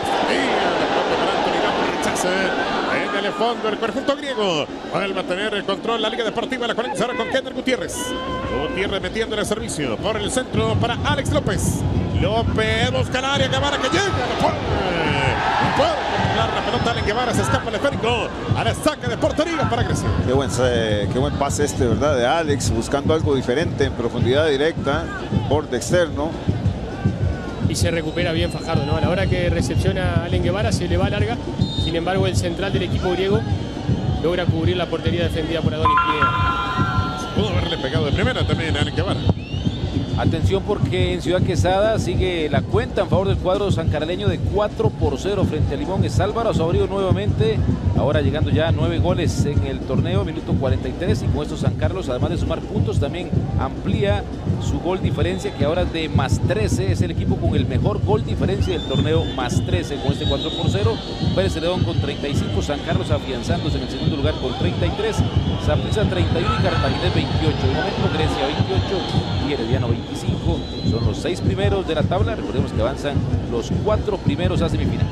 Speaker 1: en el fondo el conjunto griego vuelve a tener el control la Liga Deportiva La Juelense ahora con Kenner Gutiérrez. Gutiérrez metiendo el servicio por el centro para Alex López. López busca el área, Guevara que llega, no puede, no puede controlar la pelota. Allen Guevara se escapa el esférico a la saca de portería para Grecia.
Speaker 2: Qué buen, qué buen pase este, ¿verdad? De Alex, buscando algo diferente en profundidad directa, borde externo.
Speaker 3: Y se recupera bien Fajardo, ¿no? A la hora que recepciona a Allen Guevara se le va larga. Sin embargo, el central del equipo griego logra cubrir la portería defendida por Adonis Pineda.
Speaker 1: Pudo haberle pegado de primera también a Allen Guevara.
Speaker 5: Atención porque en Ciudad Quesada sigue la cuenta en favor del cuadro sancaraleño de cuatro por cero frente a Limón. Es Álvaro Saborío nuevamente, ahora llegando ya a nueve goles en el torneo, minuto cuarenta y tres, y con esto San Carlos, además de sumar puntos, también amplía su gol diferencia, que ahora es de más trece, es el equipo con el mejor gol diferencia del torneo, más trece con este cuatro por cero. Pérez Celedón con treinta y cinco, San Carlos afianzándose en el segundo lugar con treinta y tres, Saprissa treinta y uno y Cartaginés veintiocho. De momento Grecia veintiocho y Herediano veinticinco. Son los seis primeros de la tabla. Recordemos que avanzan los cuatro primeros a semifinales.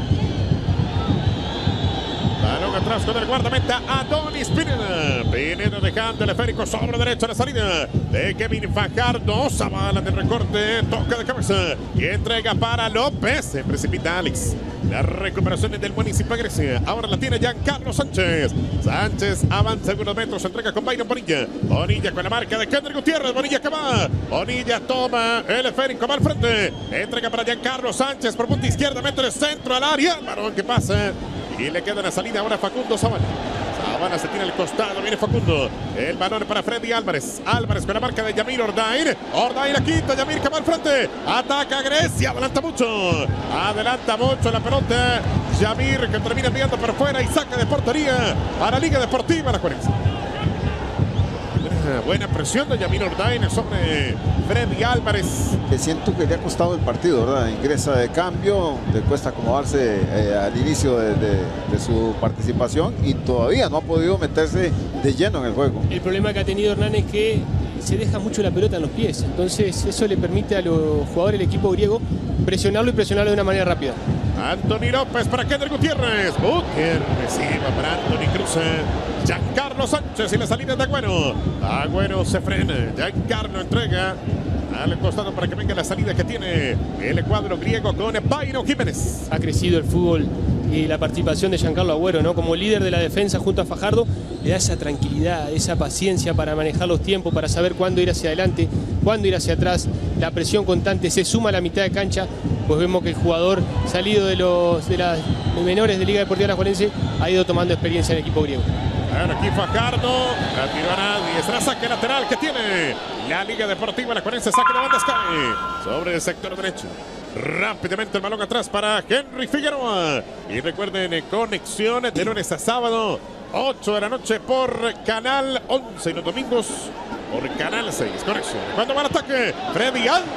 Speaker 1: Balón atrás con el guardameta Adonis Pineda. Pineda dejando el esférico sobre derecha, la salida de Kevin Fajardo. Zavala de recorte, toca de cabeza y entrega para López. Se precipita Alex. La recuperación es del Municipal Grecia. Ahora la tiene Giancarlo Sánchez. Sánchez avanza algunos metros, entrega con Byron Bonilla. Bonilla con la marca de Kenner Gutiérrez. Bonilla que va. Bonilla toma el esférico, va al frente. Entrega para Giancarlo Sánchez por punta izquierda, mete el centro al área. Balón que pasa. Y le queda la salida ahora Facundo Zavala. Zavala se tira al costado, viene Facundo. El balón para Freddy Álvarez. Álvarez con la marca de Yamir Ordain. Ordain la quita, Yamir que va al frente. Ataca Grecia, adelanta mucho. Adelanta mucho la pelota. Yamir que termina enviando por fuera y saca de portería para Liga Deportiva La Juelense. Buena presión de Yamir Ordain sobre Freddy Álvarez.
Speaker 2: Que siento que le ha costado el partido, ¿verdad? Ingresa de cambio, le cuesta acomodarse eh, al inicio de, de, de su participación y todavía no ha podido meterse de lleno en el juego.
Speaker 3: El problema que ha tenido Hernán es que se deja mucho la pelota en los pies, entonces eso le permite a los jugadores del equipo griego presionarlo y presionarlo de una manera rápida.
Speaker 1: Anthony López para Kender Gutiérrez. Gutiérrez reciba para Anthony Cruz. Giancarlo Sánchez y la salida de Agüero. Agüero se frena. Giancarlo entrega al costado para que venga la salida que tiene el cuadro griego con Byron Jiménez.
Speaker 3: Ha crecido el fútbol y la participación de Giancarlo Agüero, ¿no? Como líder de la defensa junto a Fajardo, le da esa tranquilidad, esa paciencia para manejar los tiempos, para saber cuándo ir hacia adelante, cuándo ir hacia atrás. La presión constante se suma a la mitad de cancha, pues vemos que el jugador salido de los de las menores de Liga Deportiva Alajuelense ha ido tomando experiencia en el equipo griego.
Speaker 1: Bueno, aquí Fajardo, la tiró a nadie, es la saque lateral que tiene la Liga Deportiva Alajuelense, saque de banda Sky sobre el sector derecho. Rápidamente el balón atrás para Henry Figueroa. Y recuerden, conexión de lunes a sábado, ocho de la noche por Canal once y los domingos por Canal seis. Conexión. Cuando va el ataque, Freddy Álvarez.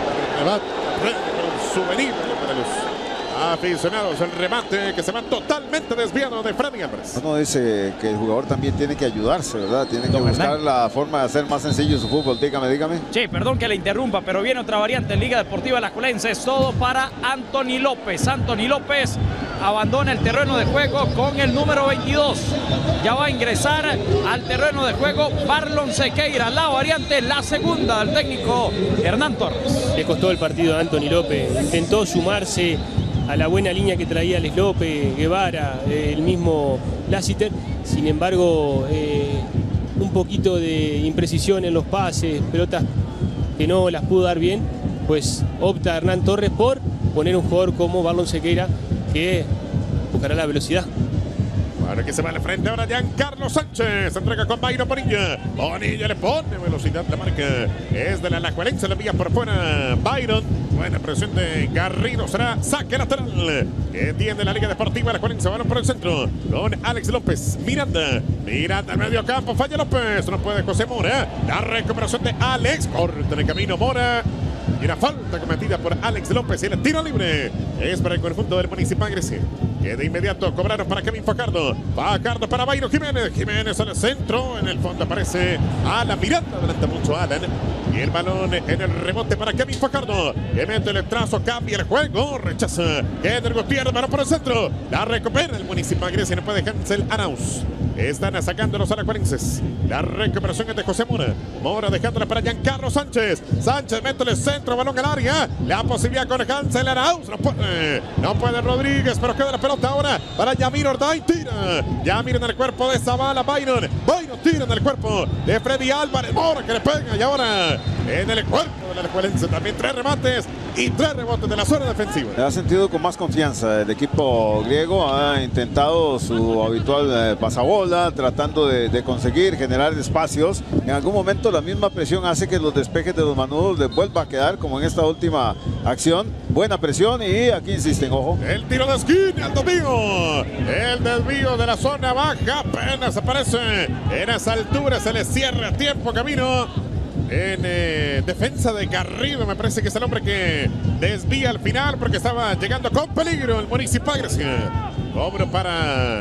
Speaker 1: Un souvenir para los aficionados, el remate que se va totalmente desviado de Freddy Álvarez.
Speaker 2: Uno dice que el jugador también tiene que ayudarse, ¿verdad? Tiene que
Speaker 4: Don
Speaker 2: buscar
Speaker 4: Hernán.
Speaker 2: la forma de hacer más sencillo su fútbol. Dígame, dígame.
Speaker 4: Sí, perdón que le interrumpa, pero viene otra variante en Liga Deportiva Alajuelense. Es todo para Anthony López. Anthony López abandona el terreno de juego con el número veintidós. Ya va a ingresar al terreno de juego Marlon Sequeira. La variante, la segunda del técnico Hernán Torres.
Speaker 3: Le costó el partido a Anthony López. Intentó sumarse a la buena línea que traía Alex López, Guevara, eh, el mismo Lassiter. Sin embargo, eh, un poquito de imprecisión en los pases, pelotas que no las pudo dar bien, pues opta Hernán Torres por poner un jugador como Marlon Sequeira, que buscará la velocidad.
Speaker 1: Ahora que se va al frente ahora Giancarlo Sánchez. Se entrega con Byron Bonilla. Bonilla le pone velocidad. La marca es de la Alajuelense. La envía por fuera Byron. Buena presión de Garrido. Será saque lateral que tiene la Liga Deportiva Alajuelense. Balón por el centro con Alex López. Miranda. Miranda al medio campo. Falla López. No puede José Mora. La recuperación de Alex. Corta en el camino Mora. Y una falta cometida por Alex López. Y el tiro libre es para el conjunto del Municipal Grecia. Que de inmediato cobraron para Kevin Fajardo. Fajardo para Byron Jiménez. Jiménez al centro. En el fondo aparece Alan Miranda. Adelanta mucho Alan. Y el balón en el rebote para Kevin Fajardo. Que mete el trazo. Cambia el juego. Rechaza. Kender Gutiérrez. Balón por el centro. La recupera el Municipal Grecia. No puede Hansel Arauz. Están sacando los alajuelenses. La recuperación es de José Mora. Mora dejándola para Giancarlo Sánchez. Sánchez mete el centro, balón al área. La posibilidad con Hansel Arauz. No puede, no puede Rodríguez, pero queda la pelota ahora para Yamir Ordain. Tira. Yamir en el cuerpo de Zavala. Byron. Byron tira en el cuerpo de Freddy Álvarez. Mora que le pega. Y ahora en el cuerpo del alajuelense también tres remates y tres rebotes de la zona defensiva.
Speaker 2: Le ha sentido con más confianza. El equipo griego ha intentado su habitual eh, pasabola, tratando de, de conseguir generar espacios. En algún momento la misma presión hace que los despejes de los manudos les vuelva a quedar, como en esta última acción. Buena presión y aquí insisten, ojo.
Speaker 1: El tiro de esquina, el desvío. El desvío de la zona baja apenas aparece. En esa altura se le cierra tiempo camino. En eh, defensa de Garrido, me parece que es el hombre que desvía al final porque estaba llegando con peligro el Municipal Grecia. Cobro para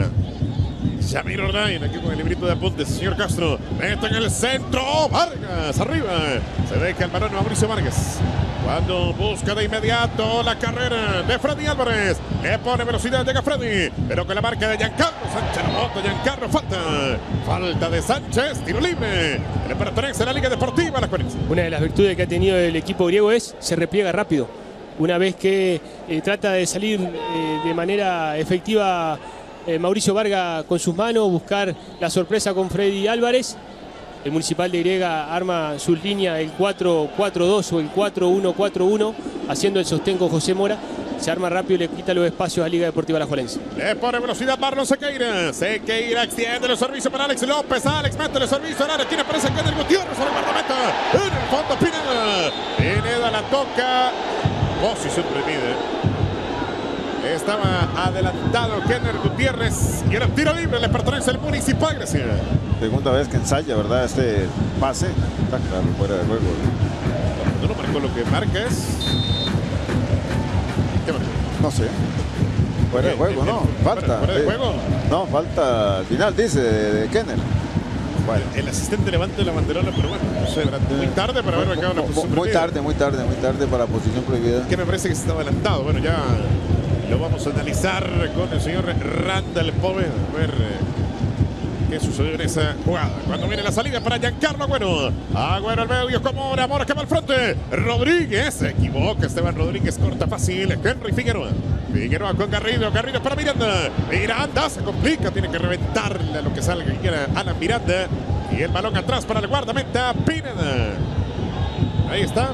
Speaker 1: Yamir Ordain, aquí con el librito de apuntes, señor Castro. Mete en el centro, Vargas, arriba. Se deja el balón a Mauricio Vargas. Cuando busca de inmediato la carrera de Freddy Álvarez. Le pone velocidad, llega Freddy. Pero con la marca de Giancarlo Sánchez. No bota Giancarlo, falta. Falta de Sánchez, tiro libre. Le pertenece a la Liga Deportiva Alajuelense.
Speaker 3: Una de las virtudes que ha tenido el equipo griego es se repliega rápido. Una vez que eh, trata de salir eh, de manera efectiva eh, Mauricio Vargas con sus manos, buscar la sorpresa con Freddy Álvarez. El Municipal de Griega arma su línea el cuatro cuatro dos o el cuatro uno cuatro uno, haciendo el sostén con José Mora. Se arma rápido y le quita los espacios a Liga Deportiva Alajuelense.
Speaker 1: Le pone velocidad Marlon Sequeira. Sequeira extiende el servicio para Alex López. Alex mete el servicio. Ahora aquí aparece Kender Gutiérrez al guardameta. En el fondo Pineda. Pineda la toca. Posición prohibida. Estaba adelantado Kender Gutiérrez. Y el tiro libre le pertenece al Municipal Grecia.
Speaker 2: segunda vez que ensaya, ¿verdad? Este pase. Está claro, fuera de juego.
Speaker 1: No lo marcó, lo que marca es... ¿Qué marcó?
Speaker 2: No sé. Fuera de juego, no. Falta.
Speaker 1: ¿Fuera de
Speaker 2: sí.
Speaker 1: juego?
Speaker 2: No, falta al final, dice, de, de Kenner.
Speaker 1: Bueno, el asistente levanta la banderola, pero bueno, no sé, ¿verdad? Muy tarde para haber marcado la posición
Speaker 2: Muy
Speaker 1: prohibida.
Speaker 2: tarde, muy tarde, muy tarde para posición prohibida.
Speaker 1: Que me parece que se estaba adelantado. Bueno, ya lo vamos a analizar con el señor Randall Pove. A ver eh, qué sucedió en esa jugada. Cuando viene la salida para Giancarlo Agüero. Agüero al medio, como una mora que va al frente. Rodríguez se equivoca. Esteban Rodríguez corta fácil. Henry Figueroa. Figueroa con Garrido. Garrido para Miranda. Miranda se complica. Tiene que reventarle a lo que salga que quiera Alan Miranda. Y el balón atrás para el guardameta Pineda. Ahí está.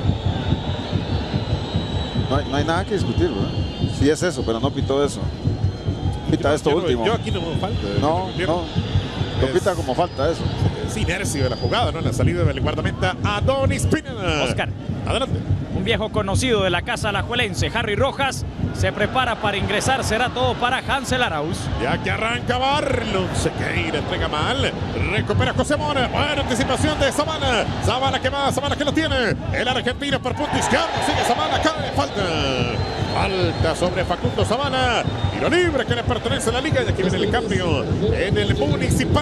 Speaker 2: No hay, no hay nada que discutir, ¿verdad? Sí es eso, pero no pitó eso. Pita esto
Speaker 1: yo,
Speaker 2: último.
Speaker 1: Yo aquí no me falta.
Speaker 2: No, no. Lo
Speaker 1: Es-
Speaker 2: pita como falta eso.
Speaker 1: Es inercia de la jugada, ¿no? La salida del guardameta Adonis Pineda.
Speaker 4: Oscar.
Speaker 1: Adelante.
Speaker 4: Un viejo conocido de la casa alajuelense, Harry Rojas, se prepara para ingresar. Será todo para Hansel Arauz.
Speaker 1: Ya que arranca Barlon. Sequeira entrega mal. Recupera José Mora. Buena anticipación de Zavala. Zavala que va. Zavala que lo tiene. El argentino por punto izquierdo. Sigue Zavala. Cae. Falta. Falta sobre Facundo Zavala. Tiro libre que le pertenece a la liga. Y aquí viene el cambio en el Municipal.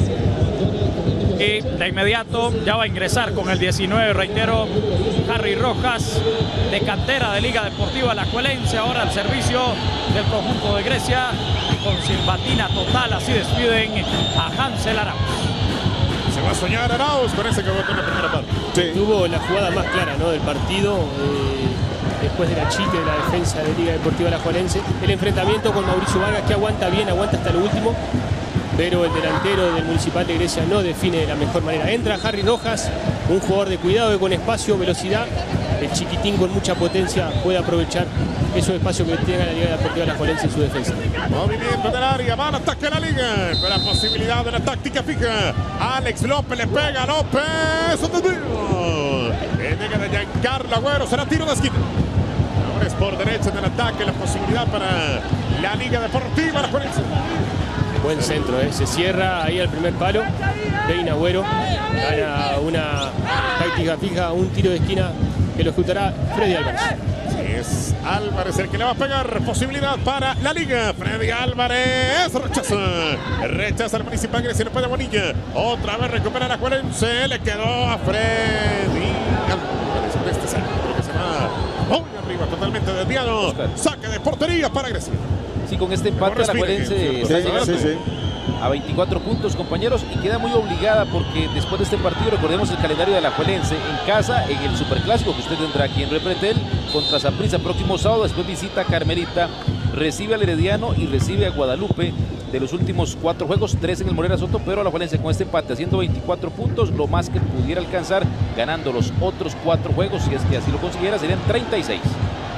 Speaker 4: Y de inmediato ya va a ingresar con el diecinueve, reitero, Harry Rojas, de cantera de Liga Deportiva Alajuelense, ahora al servicio del conjunto de Grecia. Y con silbatina total, así despiden a Hansel Arauz.
Speaker 1: Se va a soñar Arauz con ese que votó en la primera parte.
Speaker 2: Sí.
Speaker 3: Tuvo la jugada más clara, ¿no?, del partido. eh, después de la chique de la defensa de Liga Deportiva Alajuelense. El enfrentamiento con Mauricio Vargas, que aguanta bien, aguanta hasta lo último. Pero el delantero del Municipal de Grecia no define de la mejor manera. Entra Harry Rojas, un jugador de cuidado, que con espacio, velocidad. El chiquitín con mucha potencia puede aprovechar esos espacios que tiene la Liga Deportiva Alajuelense en su defensa.
Speaker 1: Movimiento del área, va al ataque a la liga, con la posibilidad de la táctica fija. Alex López le pega a López. ¡Atendido! Que llega de Giancarlo Agüero, será tiro de esquina. Ahora es por derecha en el ataque, la posibilidad para la Liga Deportiva Alajuelense.
Speaker 3: Buen centro, ¿eh? Se cierra ahí al primer palo. Reina Agüero gana una táctica fija, un tiro de esquina que lo ejecutará Freddy Álvarez.
Speaker 1: Es Álvarez el que le va a pegar. Posibilidad para la liga. Freddy Álvarez rechaza. Rechaza el Municipal Grecia. Le puede Bonilla. Otra vez recupera la Alajuelense. Le quedó a Freddy Álvarez. Con este centro que se va muy arriba, totalmente desviado.
Speaker 5: Oscar.
Speaker 1: Saque de portería para Grecia.
Speaker 5: Sí, con este empate
Speaker 1: Mejor respire,
Speaker 5: Alajuelense
Speaker 1: que-
Speaker 5: está
Speaker 2: Sí,
Speaker 5: llegando
Speaker 2: sí, sí.
Speaker 5: a veinticuatro puntos, compañeros, y queda muy obligada porque después de este partido recordemos el calendario de Alajuelense en casa en el Superclásico que usted tendrá aquí en Repretel contra Saprissa próximo sábado. Después visita a Carmelita, recibe al Herediano y recibe a Guadalupe. De los últimos cuatro juegos, tres en el Morera Soto, pero Alajuelense con este empate haciendo veinticuatro puntos, lo más que pudiera alcanzar ganando los otros cuatro juegos, si es que así lo consiguiera, serían treinta y seis.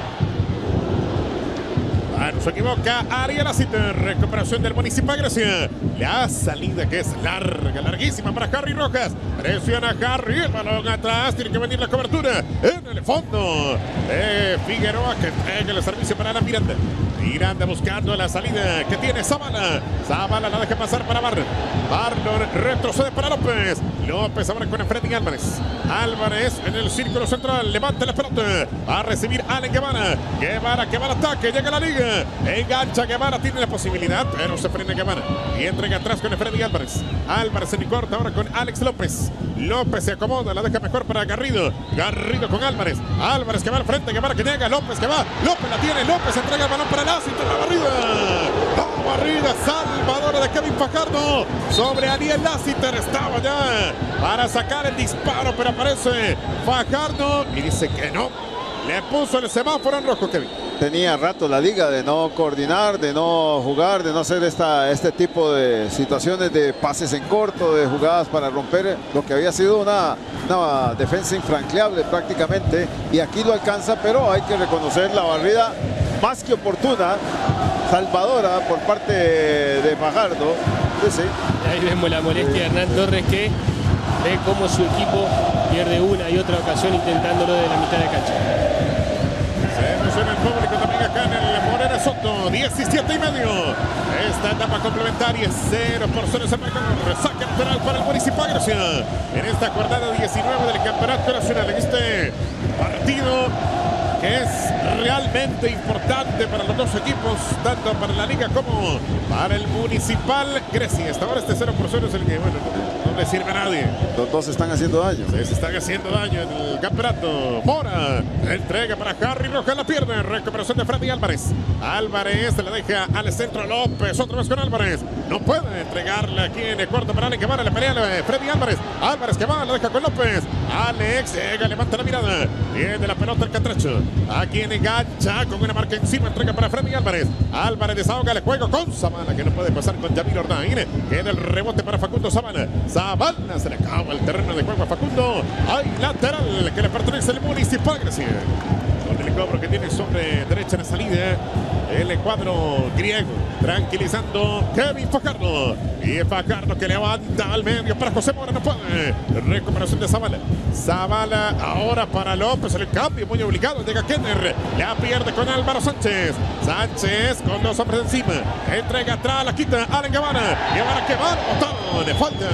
Speaker 1: Ah, no se equivoca. Ariel Asiter. Recuperación del Municipal Grecia. La salida que es larga, larguísima para Harry Rojas. Presiona a Harry. El balón atrás. Tiene que venir la cobertura en el fondo. De Figueroa que entrega el servicio para la Miranda. Miranda buscando la salida que tiene Zavala. Zavala la deja pasar para Bar. Barlon retrocede para López. López ahora con Freddy Álvarez. Álvarez en el círculo central. Levanta la pelota. Va a recibir Allen Guevara. Guevara que va al ataque. Llega a la liga. Engancha Guevara. Tiene la posibilidad, pero se frena Guevara. Y entrega atrás con Freddy Álvarez. Álvarez en corta ahora con Alex López. López se acomoda. La deja mejor para Garrido. Garrido con Álvarez. Álvarez que va al frente. Guevara que llega. López que va. López la tiene. López entrega el balón para Lázaro. La barrida. La barrida salvadora de Kevin Fajardo sobre Ariel Lassiter. Estaba ya para sacar el disparo, pero aparece Fajardo y dice que no. Le puso el semáforo en rojo, Kevin.
Speaker 2: Tenía rato la liga de no coordinar, de no jugar, de no hacer esta, este tipo de situaciones de pases en corto, de jugadas para romper lo que había sido una, una defensa infranqueable prácticamente. Y aquí lo alcanza, pero hay que reconocer la barrida más que oportuna, salvadora por parte de Fajardo. Sí, sí.
Speaker 3: Ahí vemos la molestia de Hernán Torres, que ve cómo su equipo pierde una y otra ocasión intentándolo de la mitad de cancha.
Speaker 1: Se emociona el público también acá en el Morera Soto, diecisiete y medio. Esta etapa complementaria, cero por cero se marca. Saque lateral para el Municipal Grecia. En esta jornada diecinueve del Campeonato Nacional. En este partido que es realmente importante para los dos equipos, tanto para la Liga como para el Municipal Grecia. Hasta ahora este cero por cero es el que, bueno, no, no le sirve a nadie.
Speaker 2: Los dos están haciendo daño.
Speaker 1: Sí, se están haciendo daño en el campeonato. Mora, entrega para Harry Roja, la pierde. Recuperación de Freddy Álvarez. Álvarez se la deja al centro López. Otra vez con Álvarez. No puede entregarle aquí en el cuarto para Allen Guevara. Le pelea Freddy Álvarez. Álvarez que va, la deja con López. Alex llega, levanta la mirada. Tiene la pelota el Catracho. Aquí en engancha con una marca encima. Entrega para Freddy Álvarez. Álvarez desahoga el juego con Zavala, que no puede pasar con Yamil Ordain. Queda el rebote para Facundo Zavala. Zavala se le acaba el terreno de juego a Facundo. Hay lateral que le pertenece al Municipal Grecia. Con el cobro que tiene sobre derecha en la salida el cuadro griego, tranquilizando Kevin Fajardo. Y Fajardo que levanta al medio para José Mora, no puede. Recuperación de Zavala. Zavala ahora para López, el cambio muy obligado. Llega Kenner, la pierde con Álvaro Sánchez. Sánchez con dos hombres encima. Entrega atrás, la quita Allen Guevara. Guevara que va, botón, le falta.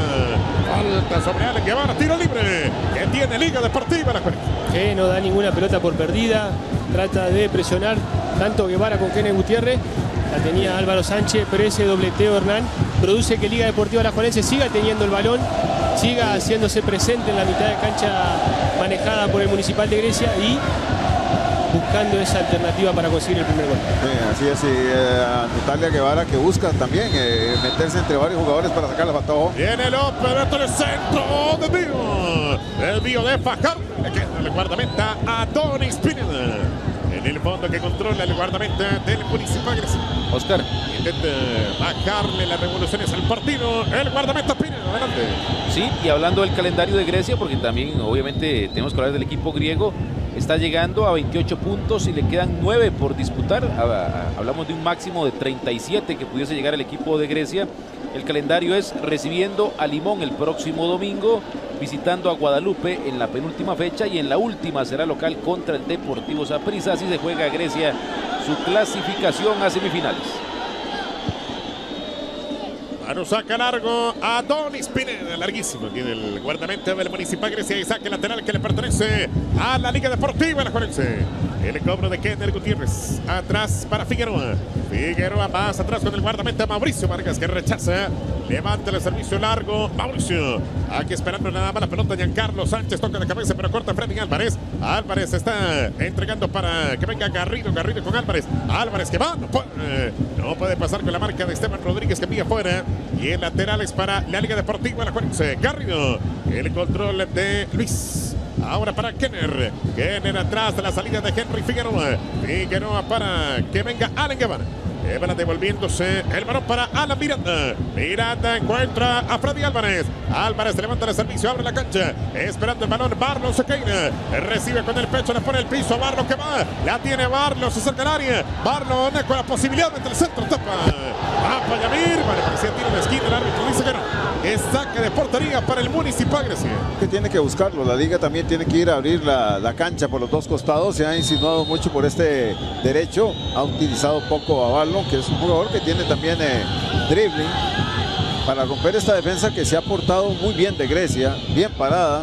Speaker 1: Falta sobre Allen Guevara, tiro libre. Que tiene Liga Deportiva la cuarenta.
Speaker 3: Que no da ninguna pelota por perdida. Trata de presionar tanto Guevara con Kenneth Gutiérrez. La tenía Álvaro Sánchez, pero ese dobleteo Hernán produce que Liga Deportiva Alajuelense siga teniendo el balón, siga haciéndose presente en la mitad de cancha manejada por el Municipal de Grecia y buscando esa alternativa para conseguir el primer gol.
Speaker 2: Sí, así es, y eh, Natalia Guevara que busca también eh, meterse entre varios jugadores para sacar la patada.
Speaker 1: Viene López dentro del centro de Bio. El Bio de Fajardo. Le queda el guardameta a Tony Spinella. En el fondo que controla el guardameta del Municipal Grecia.
Speaker 5: Oscar.
Speaker 1: Intenta bajarle las revoluciones al partido. El guardameta Spinella, adelante.
Speaker 5: Sí, y hablando del calendario de Grecia, porque también obviamente tenemos que hablar del equipo griego. Está llegando a veintiocho puntos y le quedan nueve por disputar. Hablamos de un máximo de treinta y siete que pudiese llegar el equipo de Grecia. El calendario es recibiendo a Limón el próximo domingo, visitando a Guadalupe en la penúltima fecha y en la última será local contra el Deportivo Saprissa. Así se juega Grecia su clasificación a semifinales.
Speaker 1: Mano saca largo a Tony Spinella, larguísimo. Tiene el guardameta del Municipal Grecia y saque lateral que le pertenece a la Liga Deportiva Alajuelense. El cobro de Kenner Gutiérrez. Atrás para Figueroa. Figueroa más atrás con el guardameta Mauricio Vargas que rechaza. Levanta el servicio largo. Mauricio. Aquí esperando nada más la pelota. Giancarlo Sánchez toca de cabeza pero corta Freddy Álvarez. Álvarez está entregando para que venga Garrido. Garrido con Álvarez. Álvarez que va. No puede, no puede pasar con la marca de Esteban Rodríguez que envía fuera. Y el lateral es para la Liga Deportiva Alajuelense. Garrido. El control de Luis. Ahora para Kenner. Kenner atrás de la salida de Henry Figueroa. Figueroa para que venga Allen Guevara. Guevara devolviéndose el balón para Alan Miranda. Miranda encuentra a Freddy Álvarez. Álvarez levanta el servicio, abre la cancha. Esperando el balón, Barlos Sequeira. Recibe con el pecho, le pone el piso a Barlos que va. La tiene Barlos, se acerca al área. Barlos con la posibilidad entre el centro. Tapa. Va para Yamir. Vale, parecía tiro de esquina. El árbitro dice que no. Es saque de portería para el Municipal Grecia.
Speaker 2: Que tiene que buscarlo. La liga también tiene que ir a abrir la, la cancha por los dos costados. Se ha insinuado mucho por este derecho. Ha utilizado poco a Barlos, que es un jugador que tiene también eh, dribbling para romper esta defensa que se ha portado muy bien de Grecia, bien parada.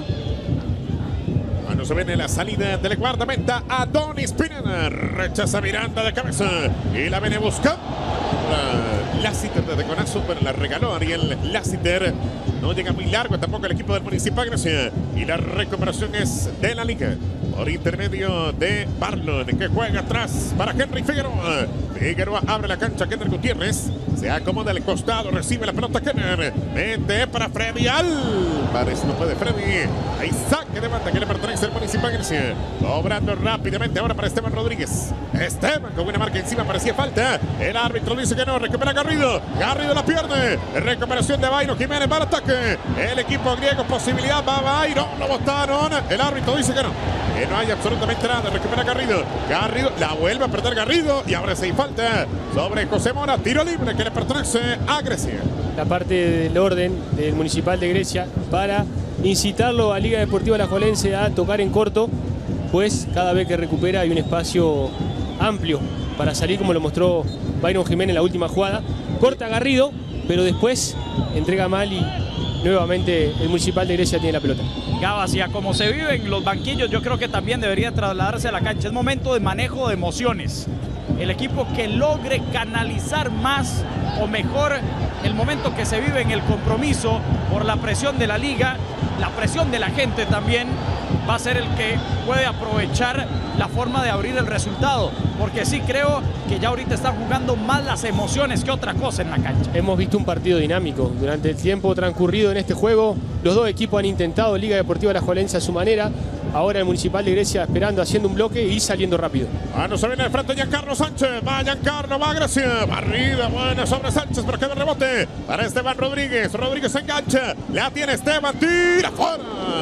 Speaker 1: Bueno, se viene la salida del guardameta a Tony Spinella. Rechaza Miranda de cabeza y la viene buscando Lassiter de conazo, pero la regaló Ariel Lassiter. No llega muy largo tampoco el equipo del Municipal Grecia y la recuperación es de la liga por intermedio de Barlon que juega atrás para Henry Figueroa. Figueroa abre la cancha, Kenner Gutiérrez se acomoda al costado, recibe la pelota Kenner, mete para Freddy Álvarez, no puede Freddy, hay saque de banda que le pertenece al Municipal Grecia, cobrando rápidamente ahora para Esteban Rodríguez. Esteban con una marca encima, parecía falta, el árbitro dice que no, recupera Garrido, Garrido la pierde, recuperación de Bayro Jiménez para ataque, el equipo griego posibilidad, va Bayro, lo botaron, el árbitro dice que no, que no hay absolutamente nada, recupera Garrido, Garrido la vuelve a perder Garrido y ahora sí hay falta sobre José Mora, tiro libre que le pertenece a Grecia.
Speaker 3: La parte del orden del Municipal de Grecia para incitarlo a Liga Deportiva Alajuelense a tocar en corto, pues cada vez que recupera hay un espacio amplio para salir, como lo mostró Byron Jiménez en la última jugada. Corta Garrido, pero después entrega mal y nuevamente el Municipal de Grecia tiene la pelota.
Speaker 4: Gabas, y a como se vive en los banquillos, yo creo que también debería trasladarse a la cancha. Es momento de manejo de emociones. El equipo que logre canalizar más o mejor el momento que se vive en el compromiso por la presión de la liga, la presión de la gente también, va a ser el que puede aprovechar la forma de abrir el resultado, porque sí creo que ya ahorita están jugando más las emociones que otra cosa en la cancha.
Speaker 3: Hemos visto un partido dinámico durante el tiempo transcurrido en este juego. Los dos equipos han intentado, Liga Deportiva Alajuelense a su manera. Ahora el Municipal de Grecia esperando, haciendo un bloque y saliendo rápido.
Speaker 1: Ah, no se viene de frente Giancarlo Sánchez. Va Giancarlo, va Grecia. Barrida buena sobre Sánchez, pero queda el rebote para Esteban Rodríguez. Rodríguez engancha. La tiene Esteban. Tira fuera.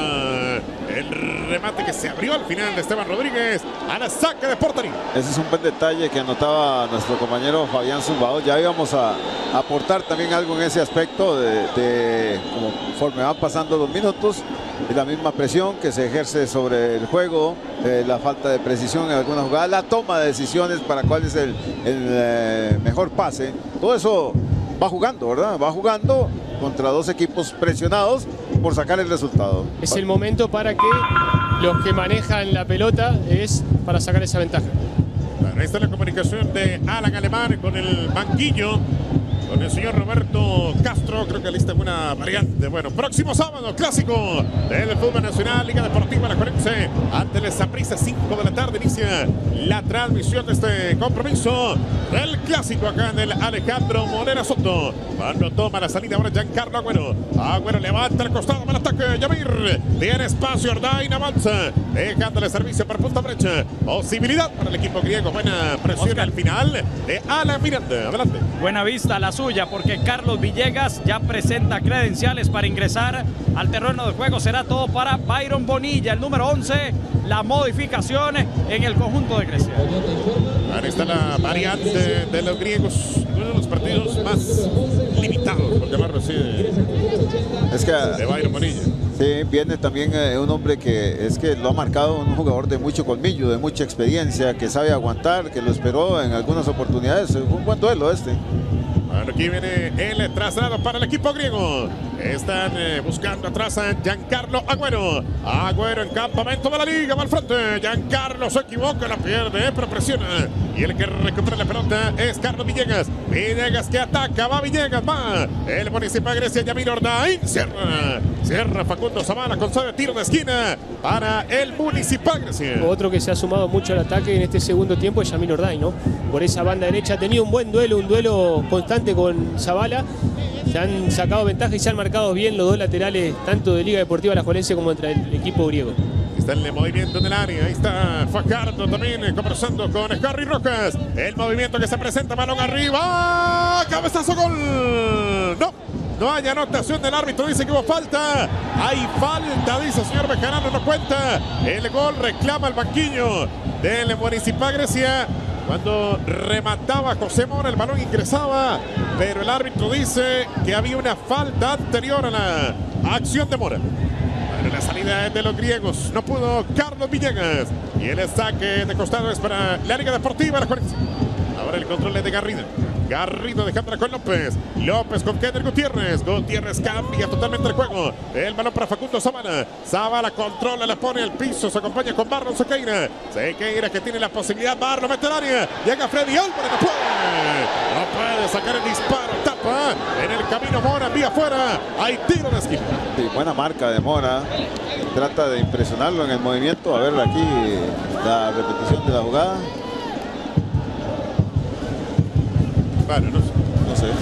Speaker 1: El remate que se abrió al final de Esteban Rodríguez a la saque de portería.
Speaker 2: Ese es un buen detalle que anotaba nuestro compañero Fabián Zumbado. Ya íbamos a, a aportar también algo en ese aspecto de, de conforme van pasando los minutos y la misma presión que se ejerce sobre el juego, eh, la falta de precisión en algunas jugadas, la toma de decisiones para cuál es el, el eh, mejor pase. Todo eso va jugando, ¿verdad? Va jugando contra dos equipos presionados por sacar el resultado.
Speaker 3: Es el momento para que los que manejan la pelota es para sacar esa ventaja.
Speaker 1: Bueno, ahí está la comunicación de Alan Alemán con el banquillo, con el señor Roberto Castro. Creo que lista buena variante. Bueno, próximo sábado, clásico del fútbol nacional, Liga Deportiva Alajuelense ante el Saprissa, cinco de la tarde inicia la transmisión de este compromiso del clásico acá en el Alejandro Morera Soto. Cuando toma la salida ahora Giancarlo Agüero. Agüero levanta el costado para el ataque. Yamir tiene espacio, Ordain avanza, dejándole servicio para punta brecha. Posibilidad para el equipo griego. Buena presión Oscar al final de Alan Miranda. Adelante.
Speaker 4: Buena vista la suya, porque Carlos Villegas ya presenta credenciales para ingresar al terreno de juego. Será todo para Byron Bonilla, el número once. La modificación en el conjunto de Grecia.
Speaker 1: Ahí está la variante de los griegos. Uno de los partidos más limitados, por llamarlo así, de,
Speaker 2: es que,
Speaker 1: de Byron Bonilla.
Speaker 2: Sí, viene también eh, un hombre que es que lo ha marcado un jugador de mucho colmillo, de mucha experiencia, que sabe aguantar, que lo esperó en algunas oportunidades. Fue un buen duelo este.
Speaker 1: Bueno, aquí viene el traslado para el equipo griego. Están eh, buscando atrás a Giancarlo Agüero. Agüero en campamento de la liga, va al frente. Giancarlo se equivoca, la pierde, pero presiona. Y el que recupera la pelota es Carlos Villegas. Villegas que ataca, va Villegas, va. El Municipal de Grecia, Yamil Ordain. Cierra, cierra Facundo Zavala con su tiro de esquina para el Municipal de Grecia.
Speaker 3: Otro que se ha sumado mucho al ataque en este segundo tiempo es Yamil Ordain, ¿no? Por esa banda derecha ha tenido un buen duelo, un duelo constante con Zavala. Se han sacado ventaja y se han marcado bien los dos laterales, tanto de Liga Deportiva Alajuelense como contra el equipo griego.
Speaker 1: Está el movimiento en el área. Ahí está Fajardo también conversando con Harry Rojas. El movimiento que se presenta, balón arriba. ¡Cabezazo, gol! No, no hay anotación del árbitro. Dice que hubo falta. Hay falta, dice el señor Bejarano. No cuenta. El gol reclama el banquillo del Municipal Grecia. Cuando remataba José Mora, el balón ingresaba, pero el árbitro dice que había una falta anterior a la acción de Mora. Bueno, la salida es de los griegos. No pudo Carlos Villegas. Y el saque de costado es para la Liga Deportiva Alajuelense. Ahora el control es de Garrido. Garrido dejándola con López. López con Keder Gutiérrez. Gutiérrez cambia totalmente el juego. El balón para Facundo Zavala. Zavala controla, la pone al piso. Se acompaña con Barro Sequeira. Sequeira que tiene la posibilidad. Barro mete el área. Llega Freddy Álvarez. No puede. No puede sacar el disparo. Tapa. En el camino Mora. Vía afuera. Hay tiro de esquina.
Speaker 2: Sí, buena marca de Mora. Trata de impresionarlo en el movimiento. A ver aquí la repetición de la jugada.
Speaker 1: Bueno, no sé.
Speaker 2: No sé.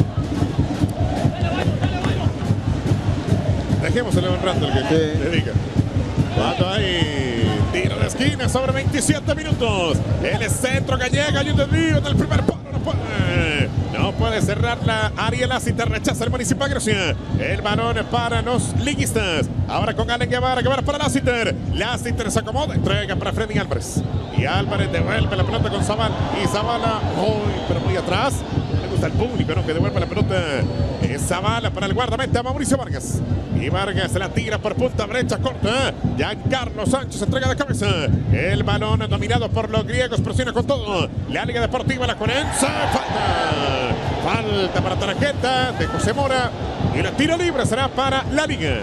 Speaker 1: Dejémosle un rato el que
Speaker 2: Sí.
Speaker 1: le diga. Cuando hay tiro de esquina sobre veintisiete minutos. El centro que llega y un desvío en el primer palo. No puede. No puede cerrar la Ariel Lassiter. Rechaza el Municipal Grecia. El balón para los liguistas. Ahora con Allen Guevara. Guevara para Lassiter. Lassiter se acomoda. Entrega para Freddy Álvarez. Y Álvarez devuelve la pelota con Zavala. Y Zavala, uy, pero muy atrás. está el público, ¿no? Que devuelve la pelota. Esa bala para el guardameta Mauricio Vargas. Y Vargas se la tira por punta brecha corta. Giancarlo Sánchez entrega de cabeza. El balón dominado por los griegos. Presiona con todo. La Liga Deportiva La Juelense. Falta. Falta para tarjeta de José Mora. Y el tiro libre será para la Liga.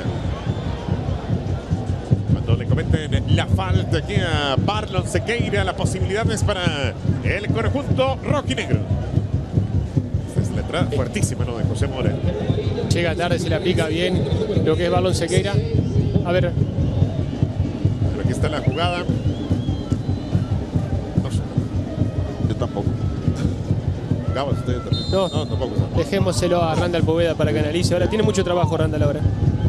Speaker 1: Cuando le cometen la falta aquí a Marlon Sequeira, la posibilidad es para el conjunto rojinegro. Esta es la entrada fuertísima, ¿no? De José Mora.
Speaker 3: Llega tarde, se le aplica bien lo que es Marlon Sequeira. A ver.
Speaker 1: Pero aquí está la jugada. No sé.
Speaker 2: Yo tampoco.
Speaker 1: Gabas, usted también.
Speaker 3: No,
Speaker 1: no tampoco.
Speaker 3: Dejémoselo a Randall Poveda para que analice. Ahora tiene mucho trabajo Randall ahora.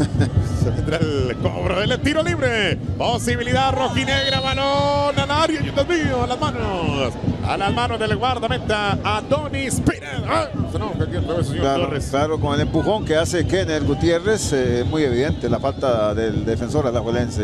Speaker 1: Se vendrá el cobro del tiro libre. Posibilidad rojinegra, balón al área. Dios mío, a las manos. A las manos del guardameta Adonis Pérez. Ah, se enoja aquí otra vez, señor
Speaker 2: Claro,
Speaker 1: Torres.
Speaker 2: claro, con el empujón que hace Kenner Gutiérrez, eh, muy evidente la falta del defensor alajuelense.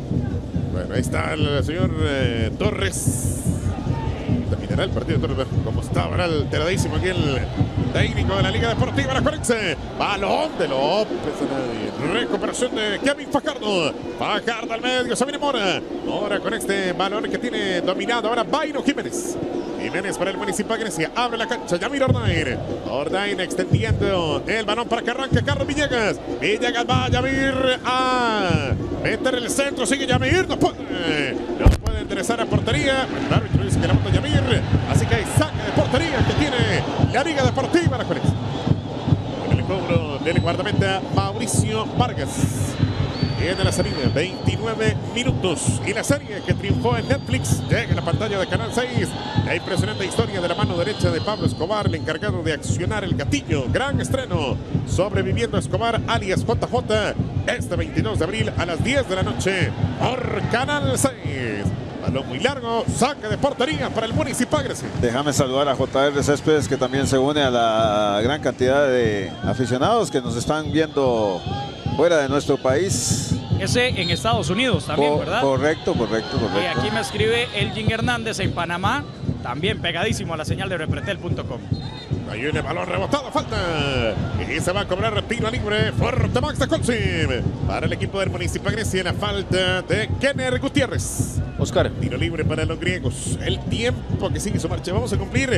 Speaker 1: Bueno, ahí está el señor eh, Torres. Terminará el partido, Torres. Como está ahora alteradísimo aquí el técnico de la Liga Deportiva La Juelense. Balón de López. Recuperación de Kevin Fajardo. Fajardo al medio. Se viene Mora. Mora con este balón que tiene dominado ahora Bayro Jiménez. Jiménez para el Municipal Grecia. Abre la cancha. Yamir Ordain. Ordain extendiendo el balón para que arranque Carlos Villegas. Villegas va a Yamir a meter el centro. Sigue Yamir. No puede. No puede enderezar a portería. El árbitro dice que la bota Yamir. Así que hay saque de portería que tiene la Liga Deportiva La Juelense. Con el cobro del guardameta Mauricio Vargas. Viene la salida, veintinueve minutos. Y la serie que triunfó en Netflix llega a la pantalla de Canal seis. La impresionante historia de la mano derecha de Pablo Escobar, el encargado de accionar el gatillo. Gran estreno. Sobreviviendo a Escobar, alias J J. Este veintidós de abril a las diez de la noche por Canal seis. Balón muy largo, saque de portería para el Municipal Grecia.
Speaker 2: Déjame saludar a J R Céspedes, que también se une a la gran cantidad de aficionados que nos están viendo fuera de nuestro país.
Speaker 4: Ese en Estados Unidos también,
Speaker 2: Co
Speaker 4: ¿verdad?
Speaker 2: Correcto, correcto, correcto.
Speaker 4: Y aquí me escribe Elgin Hernández en Panamá, también pegadísimo a la señal de repretel punto com.
Speaker 1: Ahí viene el balón rebotado, falta. Y se va a cobrar tiro libre. Fuerte Max de Colsim. Para el equipo del Municipal Grecia, la falta de Kenner Gutiérrez.
Speaker 5: Oscar.
Speaker 1: Tiro libre para los griegos. El tiempo que sigue su marcha. Vamos a cumplir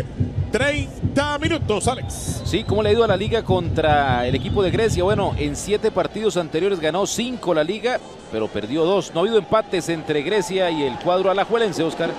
Speaker 1: treinta minutos, Alex.
Speaker 5: Sí, ¿cómo le ha ido a la Liga contra el equipo de Grecia? Bueno, en siete partidos anteriores ganó cinco la Liga, pero perdió dos. No ha habido empates entre Grecia y el cuadro alajuelense, Oscar.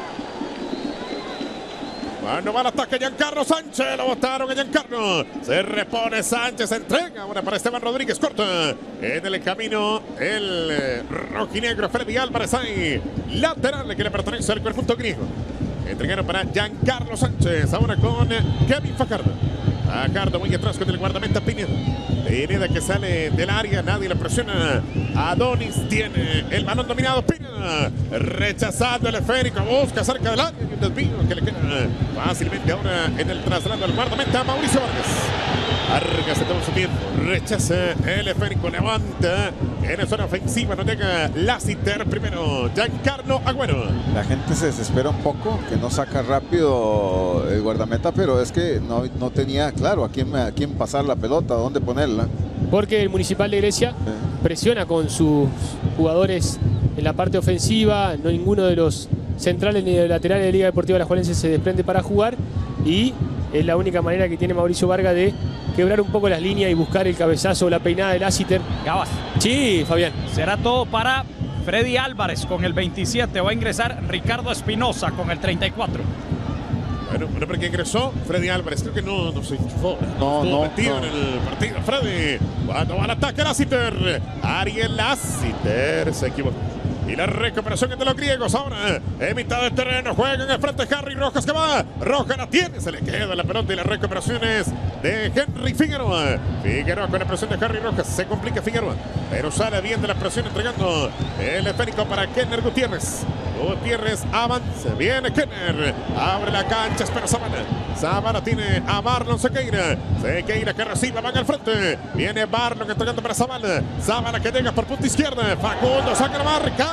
Speaker 1: Bueno, va al ataque Giancarlo Sánchez. Lo botaron a Giancarlo. Se repone Sánchez. Entrega ahora para Esteban Rodríguez. Corta. En el camino el eh, rojinegro Freddy Álvarez. Ahí. Lateral que le pertenece al conjunto griego. Entregaron para Giancarlo Sánchez. Ahora con Kevin Fajardo. Fajardo muy atrás con el guardameta Pineda. Pineda que sale del área. Nadie le presiona. Adonis tiene el balón dominado. Pineda rechazando el esférico. Busca cerca del área. Y un desvío que le queda fácilmente ahora en el traslado al guardameta Mauricio Vargas. Vargas se toma su tiempo. Rechaza el esférico. Levanta. En la zona ofensiva no llega Lassiter primero. Giancarlo Agüero.
Speaker 2: La gente se desespera un poco, que no saca rápido el guardameta, pero es que no, no tenía claro a quién, a quién pasar la pelota, a dónde ponerla.
Speaker 3: Porque el Municipal de Grecia presiona con sus jugadores en la parte ofensiva. No ninguno de los centrales ni de laterales de Liga Deportiva Alajuelense se desprende para jugar. Y es la única manera que tiene Mauricio Vargas de quebrar un poco las líneas y buscar el cabezazo o la peinada de Lassiter.
Speaker 4: Gabas.
Speaker 3: Sí, Fabián.
Speaker 4: Será todo para Freddy Álvarez con el veintisiete. Va a ingresar Ricardo Espinosa con el treinta y cuatro.
Speaker 1: Bueno, un hombre que ingresó, Freddy Álvarez. Creo que no, no se enchufó.
Speaker 2: No,
Speaker 1: Estuvo
Speaker 2: no,
Speaker 1: metido
Speaker 2: no.
Speaker 1: en el partido. Freddy. Cuando va al ataque Lassiter. Ariel Lassiter se equivocó. Y la recuperación es de los griegos. Ahora en mitad de terreno juega en el frente Harry Rojas que va. Rojas la tiene. Se le queda la pelota y las recuperaciones de Henry Figueroa. Figueroa con la presión de Harry Rojas. Se complica Figueroa. Pero sale bien de la presión entregando el esférico para Kenner Gutiérrez. Gutiérrez avanza. Viene Kenner. Abre la cancha. Espera Sabana. Sabana tiene a Marlon Sequeira. Sequeira que recibe. Van al frente. Viene Marlon entregando para Sabana. Sabana que llega por punta izquierda. Facundo saca la marca.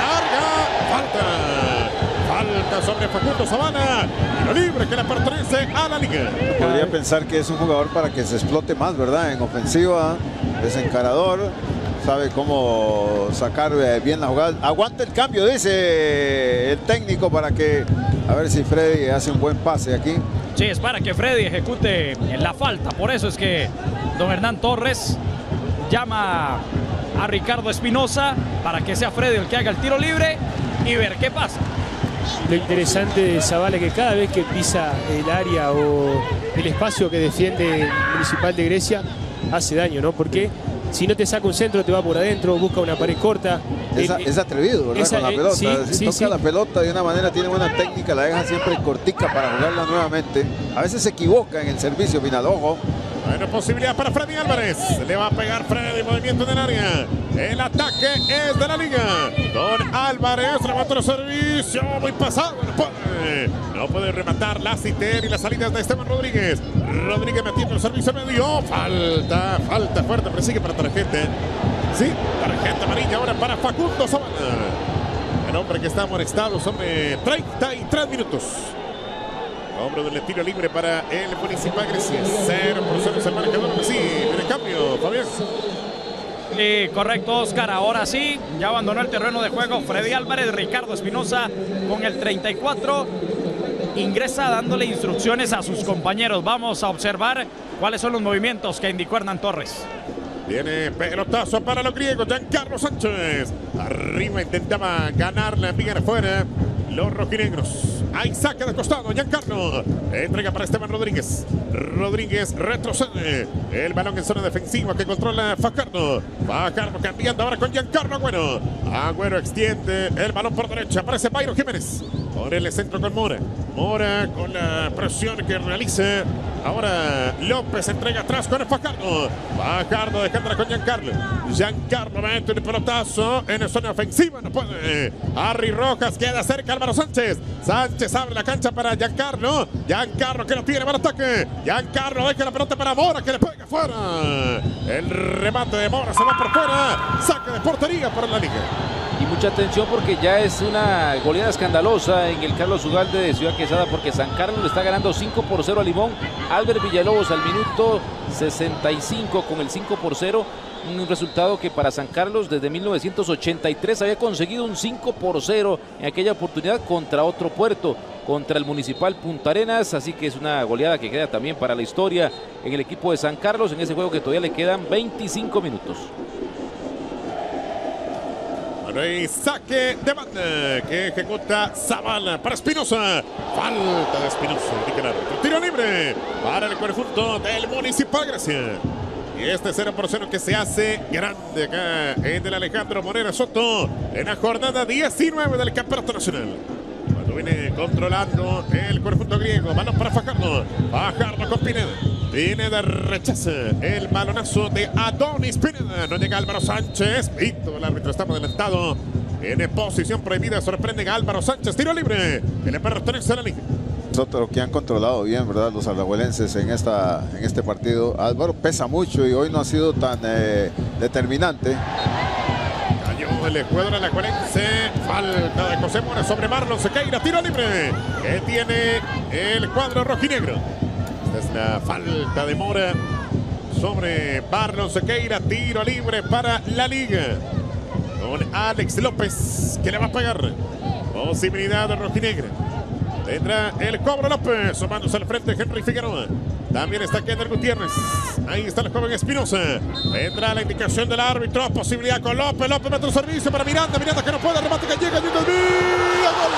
Speaker 1: Larga. Falta. Falta sobre Facundo Sabana. Y lo libre que le pertenece a la liga.
Speaker 2: Podría pensar que es un jugador para que se explote más, ¿verdad? En ofensiva, desencarador, sabe cómo sacar bien la jugada. Aguanta el cambio, dice el técnico, para que a ver si Freddy hace un buen pase aquí.
Speaker 4: Sí, es para que Freddy ejecute la falta. Por eso es que don Hernán Torres llama a Ricardo Espinosa para que sea Freddy el que haga el tiro libre y ver qué pasa.
Speaker 3: Lo interesante de Zavala es que cada vez que pisa el área o el espacio que defiende el Municipal de Grecia hace daño, ¿no? Porque si no te saca un centro, te va por adentro, busca una pared corta.
Speaker 2: Es,
Speaker 3: eh,
Speaker 2: es atrevido, ¿verdad?
Speaker 3: esa,
Speaker 2: con la
Speaker 3: eh,
Speaker 2: pelota.
Speaker 3: sí,
Speaker 2: si
Speaker 3: sí,
Speaker 2: toca
Speaker 3: sí.
Speaker 2: la pelota de una manera, tiene buena técnica, la deja siempre cortica para jugarla nuevamente. A veces se equivoca en el servicio final, ojo.
Speaker 1: Bueno, posibilidad para Freddy Álvarez. Le va a pegar Freddy, movimiento en el área. El ataque es de la liga. Don Álvarez, remata el servicio, muy pasado. No puede, no puede rematar la Citer y las salidas de Esteban Rodríguez. Rodríguez metiendo el servicio medio. Falta, falta fuerte, persigue para tarjeta. Sí, tarjeta amarilla ahora para Facundo Zavala. El hombre que está amonestado sobre treinta y tres minutos. Hombre del tiro libre para el Municipal Grecia. cero por cero es el marcador. Sí, viene cambio, Fabián.
Speaker 4: Sí, correcto, Oscar. Ahora sí, ya abandonó el terreno de juego Freddy Álvarez. Ricardo Espinosa con el treinta y cuatro ingresa dándole instrucciones a sus compañeros. Vamos a observar cuáles son los movimientos que indicó Hernán Torres.
Speaker 1: Viene pelotazo para los griegos. Giancarlo Sánchez. Arriba intentaba ganarla, enviar afuera los rojinegros. Ahí saca de costado Giancarlo. Entrega para Esteban Rodríguez. Rodríguez retrocede. El balón en zona defensiva que controla Fajardo. Fajardo cambiando ahora con Giancarlo Agüero. Agüero extiende el balón por derecha. Aparece Bayro Jiménez. Por el centro con Mora. Mora con la presión que realiza. Ahora López entrega atrás con el Fajardo. Fajardo dejándola con Giancarlo. Giancarlo mete el pelotazo en la zona ofensiva. No puede. Harry Rojas queda cerca. Álvaro Sánchez. Sánchez abre la cancha para Giancarlo. Giancarlo que lo tiene para ataque. Giancarlo deja la pelota para Mora que le pega fuera. El remate de Mora se va por fuera. Saque de portería para la liga.
Speaker 5: Y mucha atención porque ya es una goleada escandalosa en el Carlos Ugalde de Ciudad Quesada, porque San Carlos le está ganando cinco por cero a Limón. Albert Villalobos al minuto sesenta y cinco con el cinco por cero. Un resultado que para San Carlos desde mil novecientos ochenta y tres había conseguido un cinco por cero en aquella oportunidad contra otro puerto, contra el Municipal Punta Arenas. Así que es una goleada que queda también para la historia en el equipo de San Carlos en ese juego que todavía le quedan veinticinco minutos.
Speaker 1: Bueno, y saque de banda que ejecuta Zavala para Espinosa. Falta de Espinosa. Tiro libre para el conjunto del Municipal Grecia. Y este cero por cero que se hace grande acá en el Alejandro Morera Soto en la jornada diecinueve del Campeonato Nacional. Cuando viene controlando el conjunto griego. Balón para Fajardo. Fajardo con Pineda. Pineda rechaza el balonazo de Adonis Pineda. No llega Álvaro Sánchez. Pito, el árbitro está adelantado. En posición prohibida. Sorprende a Álvaro Sánchez. Tiro libre. El pertenece a la liga.
Speaker 2: Otro que han controlado bien, ¿verdad? Los alajuelenses en, esta, en este partido. Álvaro pesa mucho y hoy no ha sido tan eh, determinante.
Speaker 1: Cayó el jugador alajuelense. Falta de José Mora sobre Marlon Sequeira. Tiro libre que tiene el cuadro rojinegro. Esta es la falta de Mora sobre Marlon Sequeira. Tiro libre para la liga. Con Alex López que le va a pegar. Posibilidad de rojinegra. Tendrá el cobro López, sumándose al frente Henry Figueroa. También está Kender Gutiérrez. Ahí está el joven Espinosa. Vendrá la indicación del árbitro. Posibilidad con López. López mete un servicio para Miranda. Miranda que no puede. Remate que llega. Llega el gol.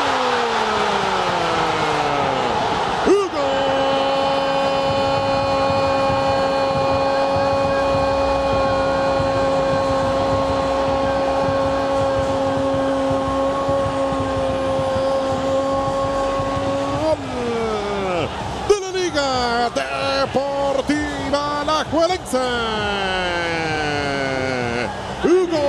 Speaker 1: Deportiva Alajuelense. Hugo.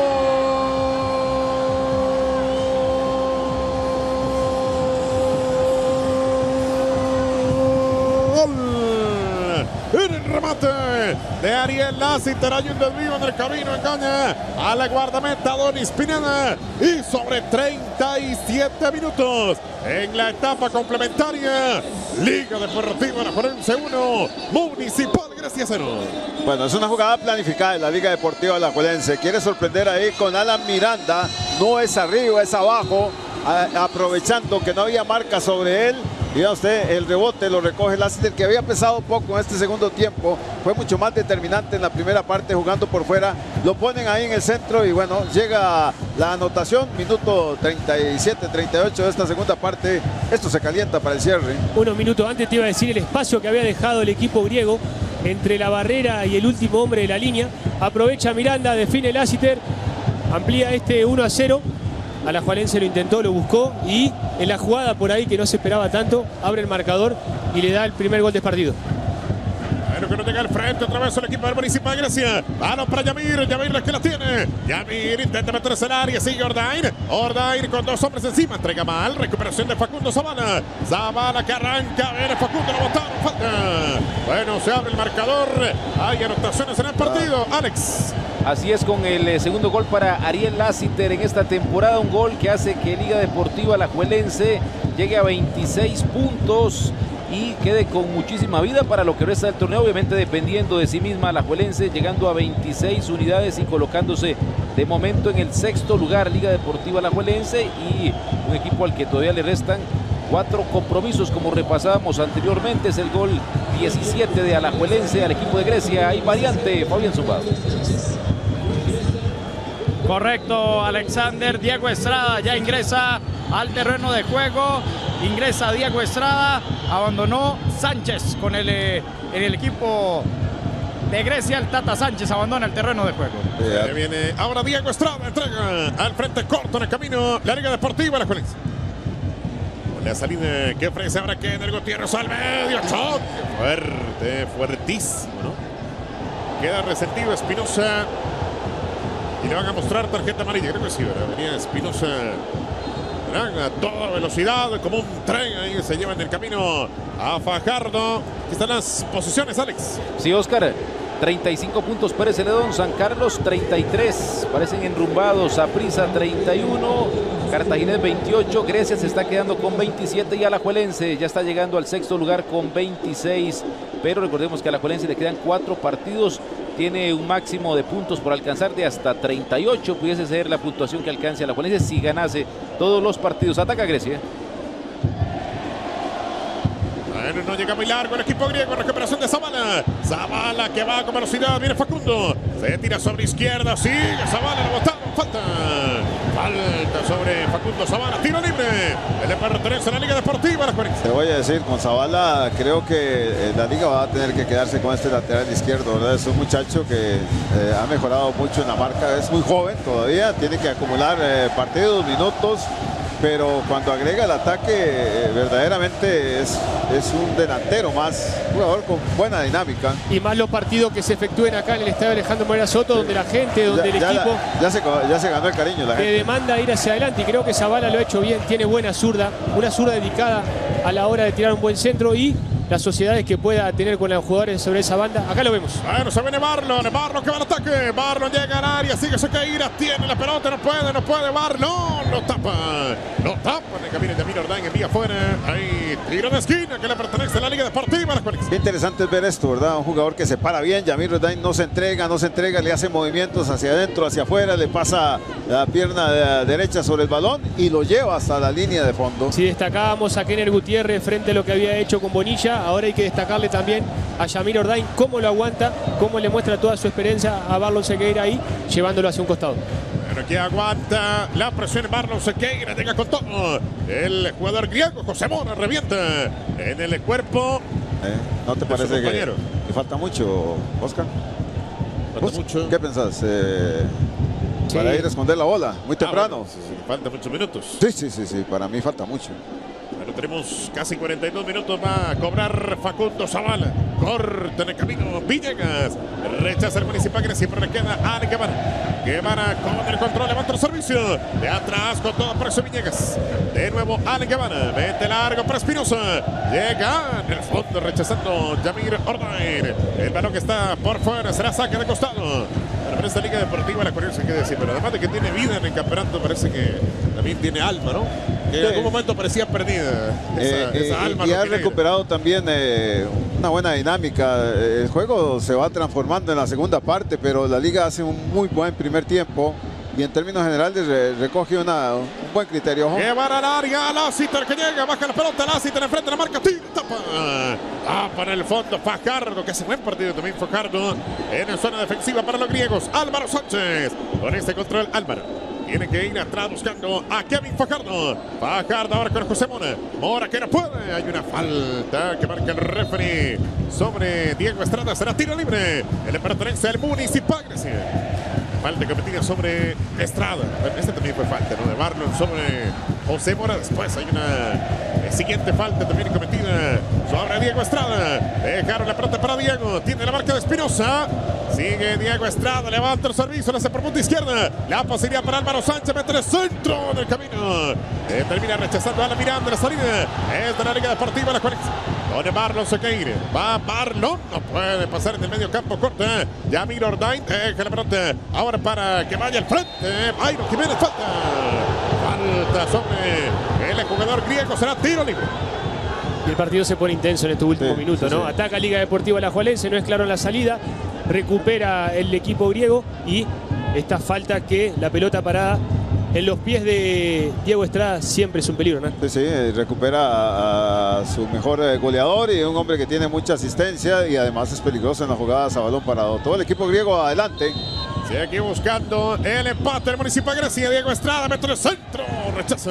Speaker 1: En el remate de Ariel Lassiter. Hay un desvío en el camino, engaña a la guardameta Donis Pineda. Y sobre treinta y siete minutos en la etapa complementaria, Liga Deportiva Alajuelense uno, Municipal Grecia cero.
Speaker 2: Bueno, es una jugada planificada de la Liga Deportiva Alajuelense. Quiere sorprender ahí con Alan Miranda. No es arriba, es abajo, a, aprovechando que no había marca sobre él. Y vea usted, el rebote lo recoge Lassiter, que había pesado poco en este segundo tiempo. Fue mucho más determinante en la primera parte jugando por fuera. Lo ponen ahí en el centro y bueno, llega la anotación. Minuto treinta y siete, treinta y ocho de esta segunda parte. Esto se calienta para el cierre.
Speaker 3: Unos minutos antes te iba a decir el espacio que había dejado el equipo griego entre la barrera y el último hombre de la línea. Aprovecha Miranda, define Lassiter, amplía este uno a cero. Alajuelense lo intentó, lo buscó y en la jugada por ahí que no se esperaba tanto, abre el marcador y le da el primer gol del partido.
Speaker 1: Bueno, que no llega al frente otra vez el equipo del Municipal de Grecia. Balón para Yamir, Yamir es que la tiene. Yamir intenta meterse al área, sigue Ordain. Ordain con dos hombres encima, entrega mal. Recuperación de Facundo Zavala. Zavala que arranca, viene Facundo, lo botaron, falta. Bueno, se abre el marcador. Hay anotaciones en el partido, Alex.
Speaker 5: Así es, con el segundo gol para Ariel Lassiter en esta temporada, un gol que hace que Liga Deportiva Alajuelense llegue a veintiséis puntos y quede con muchísima vida para lo que resta del torneo, obviamente dependiendo de sí misma Alajuelense, llegando a veintiséis unidades y colocándose de momento en el sexto lugar Liga Deportiva Alajuelense, y un equipo al que todavía le restan cuatro compromisos como repasábamos anteriormente. Es el gol diecisiete de Alajuelense al equipo de Grecia. Hay variante, Fabián Zumbado.
Speaker 4: Correcto, Alexander. Diego Estrada ya ingresa al terreno de juego. Ingresa Diego Estrada. Abandonó Sánchez con el, eh, en el equipo de Grecia. El Tata Sánchez abandona el terreno de juego.
Speaker 1: Ahí viene ahora Diego Estrada. Entrega al frente corto en el camino la Liga Deportiva Alajuelense. Con la salida que ofrece ahora Kenner Gutiérrez al medio. Choque fuerte, fuertísimo, ¿no? Queda resentido Espinosa. Y le van a mostrar tarjeta amarilla. Creo que sí, ¿verdad? Venía Espinosa a toda velocidad, como un tren. Ahí se lleva en el camino a Fajardo. Aquí están las posiciones, Alex.
Speaker 5: Sí, Oscar. treinta y cinco puntos Pérez Celedón, San Carlos treinta y tres. Parecen enrumbados. Saprissa treinta y uno. Cartaginés veintiocho. Grecia se está quedando con veintisiete. Y Alajuelense ya está llegando al sexto lugar con veintiséis. Pero recordemos que a Alajuelense le quedan cuatro partidos. Tiene un máximo de puntos por alcanzar de hasta treinta y ocho. Pudiese ser la puntuación que alcance Alajuelense si ganase todos los partidos. Ataca Grecia.
Speaker 1: Bueno, no llega muy largo el equipo griego. Recuperación de Zavala. Zavala que va con velocidad. Viene Facundo. Se tira sobre izquierda. Sigue Zavala. Lo botaron. Falta. Falta sobre Facundo Zavala. Tiro libre. El le pertenece a la Liga Deportiva.
Speaker 2: Te voy a decir, con Zavala creo que la Liga va a tener que quedarse con este lateral izquierdo, ¿verdad? Es un muchacho que eh, ha mejorado mucho en la marca. Es muy joven todavía. Tiene que acumular eh, partidos, minutos. Pero cuando agrega el ataque, eh, verdaderamente es, es un delantero más, un jugador con buena dinámica.
Speaker 3: Y más los partidos que se efectúen acá en el estadio Alejandro Morera Soto, donde la gente, donde
Speaker 2: ya,
Speaker 3: el
Speaker 2: ya
Speaker 3: equipo
Speaker 2: la, ya, se, ya se ganó el cariño la
Speaker 3: que
Speaker 2: gente.
Speaker 3: demanda ir hacia adelante. Y creo que Zavala lo ha hecho bien, tiene buena zurda, una zurda dedicada a la hora de tirar un buen centro y las sociedades que pueda tener con los jugadores sobre esa banda. Acá lo vemos.
Speaker 1: Bueno, se viene Marlon, Marlon que va al ataque. Marlon llega al área, sigue Sequeira, tiene la pelota, no puede, no puede. Marlon lo tapa, lo tapa en el camino de Yamir Ordain, envía afuera. Ahí, tiro de esquina que le pertenece a la Liga Deportiva.
Speaker 2: Qué interesante es ver esto, ¿verdad? Un jugador que se para bien. Yamir Ordain no se entrega, no se entrega, le hace movimientos hacia adentro, hacia afuera, le pasa la pierna de derecha sobre el balón y lo lleva hasta la línea de fondo.
Speaker 3: Si destacábamos a Kenner Gutiérrez frente a lo que había hecho con Bonilla, ahora hay que destacarle también a Yamir Ordain cómo lo aguanta, cómo le muestra toda su experiencia a Marlon Sequeira ahí, llevándolo hacia un costado.
Speaker 1: Pero aquí aguanta la presión Marlon Sequeira, llega con todo. El jugador griego José Mora revienta en el cuerpo.
Speaker 2: ¿Eh? ¿No te parece que, que falta mucho, Oscar?
Speaker 1: Falta mucho.
Speaker 2: ¿Qué pensás? Eh, sí. Para ir a esconder la bola, muy temprano.
Speaker 1: Ah, bueno, sí, sí, falta muchos minutos.
Speaker 2: Sí, sí, sí, sí, para mí falta mucho.
Speaker 1: Bueno, tenemos casi cuarenta y dos minutos. Va a cobrar Facundo Zavala. Corta en el camino Villegas. Rechaza el Municipal que siempre le queda a Guevara. Guevara con el control, levanta el servicio. De atrás con todo por eso Villegas. De nuevo Allen Guevara. Mete largo para Espinosa. Llega en el fondo rechazando Yamir Ordain. El balón que está por fuera será saque de costado. Para esta Liga Deportiva La Juelense, que decir, pero además de que tiene vida en el campeonato, parece que también tiene alma, ¿no? Que en algún momento parecía perdida esa,
Speaker 2: eh,
Speaker 1: esa alma.
Speaker 2: Y ha
Speaker 1: tiene.
Speaker 2: recuperado también eh, una buena dinámica. El juego se va transformando en la segunda parte, pero la Liga hace un muy buen primer tiempo. Y en términos generales re recoge una, un buen criterio. Ojo.
Speaker 1: Llevar al área, Lassiter que llega, baja la pelota, Lassiter enfrente de la marca, tira, tapa. Tapa en el fondo, Fajardo, que hace buen partido también Fajardo. En la zona defensiva para los griegos, Álvaro Sánchez. Con este control, Álvaro tiene que ir atrás buscando a Kevin Fajardo. Fajardo ahora con José Mora. Mora que no puede. Hay una falta que marca el referee sobre Diego Estrada. Será tiro libre. El pertenece al Municipal Grecia. Falta cometida sobre Estrada. Este también fue falta, ¿no? De Marlon sobre José Mora. Después hay una eh, siguiente falta también cometida sobre Diego Estrada. Dejaron la pelota para Diego. Tiene la marca de Espinosa. Sigue Diego Estrada. Levanta el servicio. Lo hace por punta izquierda. La posibilidad para Álvaro Sánchez. Mete el centro del camino. Eh, termina rechazando a la Miranda. La salida es de la Liga Deportiva La Juelense. Con Marlon Sequeira. Va Marlon. No puede pasar en el medio campo. Corta. Yamir Ordain. Deja la pelota. Ahora para que vaya al frente. Mayro Jiménez. Falta. Falta sobre el jugador griego. Será tiro libre.
Speaker 3: Y el partido se pone intenso en este último
Speaker 2: sí,
Speaker 3: minuto,
Speaker 2: sí,
Speaker 3: ¿no?
Speaker 2: sí.
Speaker 3: Ataca Liga Deportiva La Juelense. No es claro en la salida. Recupera el equipo griego. Y esta falta que la pelota parada en los pies de Diego Estrada siempre es un peligro, ¿no?
Speaker 2: Sí, sí, recupera a, a su mejor eh, goleador y un hombre que tiene mucha asistencia y además es peligroso en las jugadas a balón parado. Todo el equipo griego adelante.
Speaker 1: Sigue aquí buscando el empate del Municipal Grecia. Diego Estrada mete el centro. Rechaza.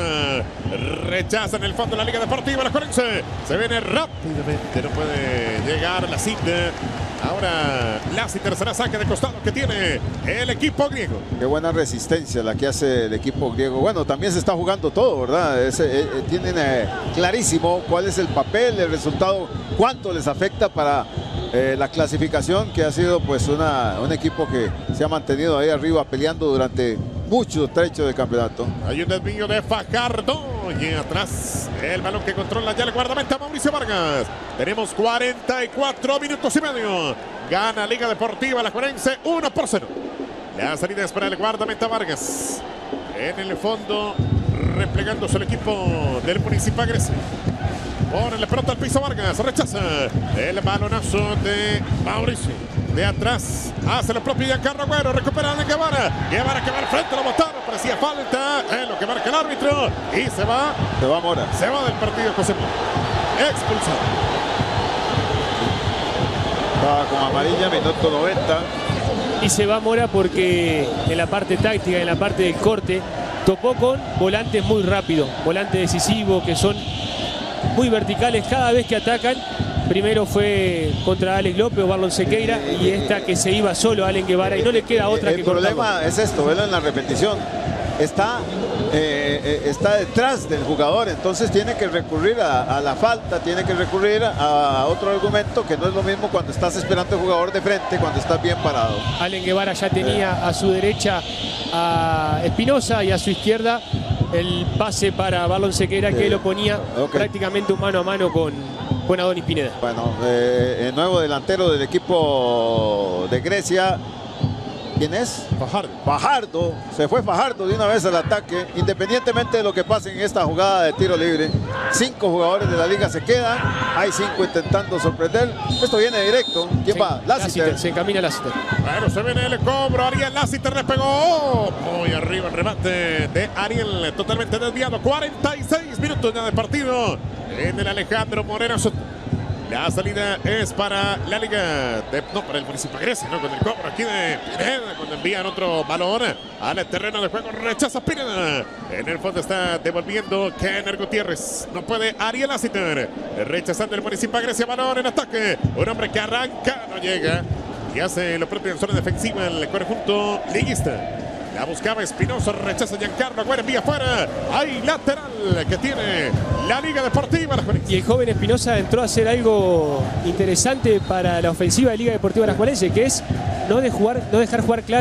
Speaker 1: Rechaza en el fondo de la Liga Deportiva La Juelense. Se viene rápidamente. No puede llegar la cita. Ahora Lassiter será saque de costado que tiene el equipo griego.
Speaker 2: Qué buena resistencia la que hace el equipo griego. Bueno, también se está jugando todo, ¿verdad? Es, eh, eh, tienen eh, clarísimo cuál es el papel, el resultado, cuánto les afecta para eh, la clasificación, que ha sido pues una, un equipo que se ha mantenido ahí arriba peleando durante muchos trechos del campeonato.
Speaker 1: Hay un desvío de Fajardo y atrás el balón que controla ya el guardameta Mauricio Vargas. Tenemos cuarenta y cuatro minutos y medio. Gana Liga Deportiva La Juelense uno por cero. La salida es para el guardameta Vargas. En el fondo replegándose el equipo del Municipal Grecia. Pone la pelota al piso Vargas, rechaza el balonazo de Mauricio. De atrás hace lo propio Giancarlo Agüero, recupera a Guevara. Guevara que va al frente, lo botaron, parecía falta. Es lo que marca el árbitro y se va.
Speaker 2: Se va Mora.
Speaker 1: Se va del partido José Mora. Expulsado.
Speaker 2: Estaba con amarilla, minuto noventa.
Speaker 3: Y se va Mora porque en la parte táctica, en la parte del corte, topó con volantes muy rápidos, volantes decisivos que son muy verticales cada vez que atacan. Primero fue contra Alex López o Marlon Sequeira y esta que se iba solo a Allen Guevara y no le queda otra
Speaker 2: el
Speaker 3: que
Speaker 2: El problema
Speaker 3: cortarlo.
Speaker 2: es esto, velo en la repetición. Está, eh, está detrás del jugador, entonces tiene que recurrir a, a la falta, tiene que recurrir a, a otro argumento que no es lo mismo cuando estás esperando al jugador de frente, cuando estás bien parado.
Speaker 3: Allen Guevara ya tenía a su derecha a Espinosa y a su izquierda el pase para Marlon Sequeira que
Speaker 2: Sí.
Speaker 3: lo ponía
Speaker 2: Okay.
Speaker 3: prácticamente un mano a mano con, con Adonis Pineda.
Speaker 2: Bueno, eh, el nuevo delantero del equipo de Grecia, ¿quién es?
Speaker 1: Fajardo.
Speaker 2: Fajardo, se fue Fajardo de una vez al ataque, independientemente de lo que pase en esta jugada de tiro libre. Cinco jugadores de la liga se quedan, hay cinco intentando sorprender. Esto viene directo. ¿Quién
Speaker 3: Sí,
Speaker 2: va? Lassiter.
Speaker 3: Se encamina Lassiter.
Speaker 1: Bueno, se viene el cobro. Ariel Lassiter le pegó. Muy arriba el remate de Ariel. Totalmente desviado. cuarenta y seis minutos ya de partido. En el Alejandro Moreno Soto. La salida es para la Liga de, no, para el Municipal Grecia, ¿no? Con el cobro aquí de Pineda, cuando envían otro balón al terreno de juego, rechaza Pineda. En el fondo está devolviendo Kenner Gutiérrez. No puede Ariel Lassiter. Rechazando el Municipal Grecia, balón en ataque. Un hombre que arranca, no llega. Y hace lo propio en zona defensiva el conjunto liguista. La buscaba Espinosa, rechaza Giancarlo Agüero, envía fuera. Hay lateral que tiene la Liga Deportiva La Juelense.
Speaker 3: Y el joven Espinosa entró a hacer algo interesante para la ofensiva de Liga Deportiva La Juelense, que es no, de jugar, no dejar jugar claro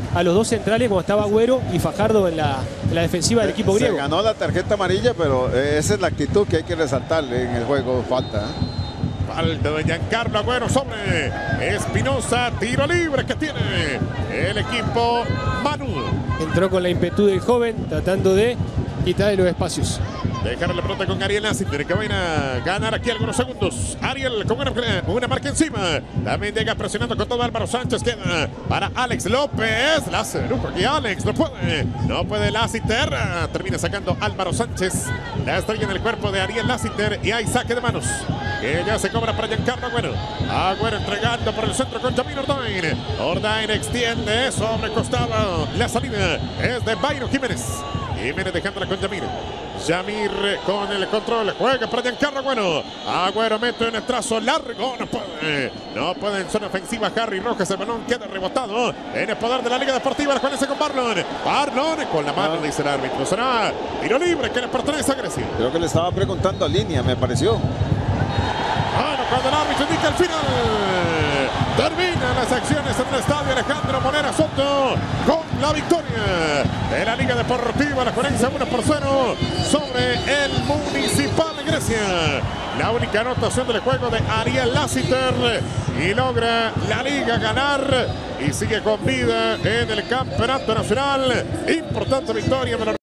Speaker 3: a los dos centrales cuando estaba Agüero y Fajardo en la, en la defensiva del equipo griego.
Speaker 2: Se ganó la tarjeta amarilla, pero esa es la actitud que hay que resaltar en el juego. Falta, ¿eh?
Speaker 1: Falta de Giancarlo Agüero sobre Espinosa. Tiro libre que tiene el equipo Manu.
Speaker 3: Entró con la impetu del joven, tratando de quitarle los espacios.
Speaker 1: Dejar la pelota con Ariel Lassiter, que van a ganar aquí algunos segundos. Ariel con una, una marca encima. También llega presionando con todo Álvaro Sánchez. Queda para Alex López. La sedujo aquí Alex. No puede. No puede Lassiter. Termina sacando Álvaro Sánchez. La estrella en el cuerpo de Ariel Lassiter. Y hay saque de manos, que ya se cobra para Giancarlo Agüero. Agüero entregando por el centro con Yamir Ordain. Ordain extiende sobre costado. La salida es de Bayro Jiménez. Jiménez dejándola con Yamir. Yamir con el control. Juega para Giancarlo Agüero. Agüero mete un trazo largo. No puede. No puede en zona ofensiva Harry Rojas. El balón queda rebotado en el poder de la Liga Deportiva. La juega con Barlon. Barlon con la mano, dice el árbitro. Será tiro libre que le pertenece a Grecia.
Speaker 2: Creo que le estaba preguntando a línea, me pareció.
Speaker 1: Bueno, cuando el árbitro indica el final, terminan las acciones en el estadio Alejandro Morera Soto con la victoria de la Liga Deportiva La Juelense uno por cero sobre el Municipal de Grecia. La única anotación del juego de Ariel Lassiter y logra la Liga ganar y sigue con vida en el Campeonato Nacional. Importante victoria.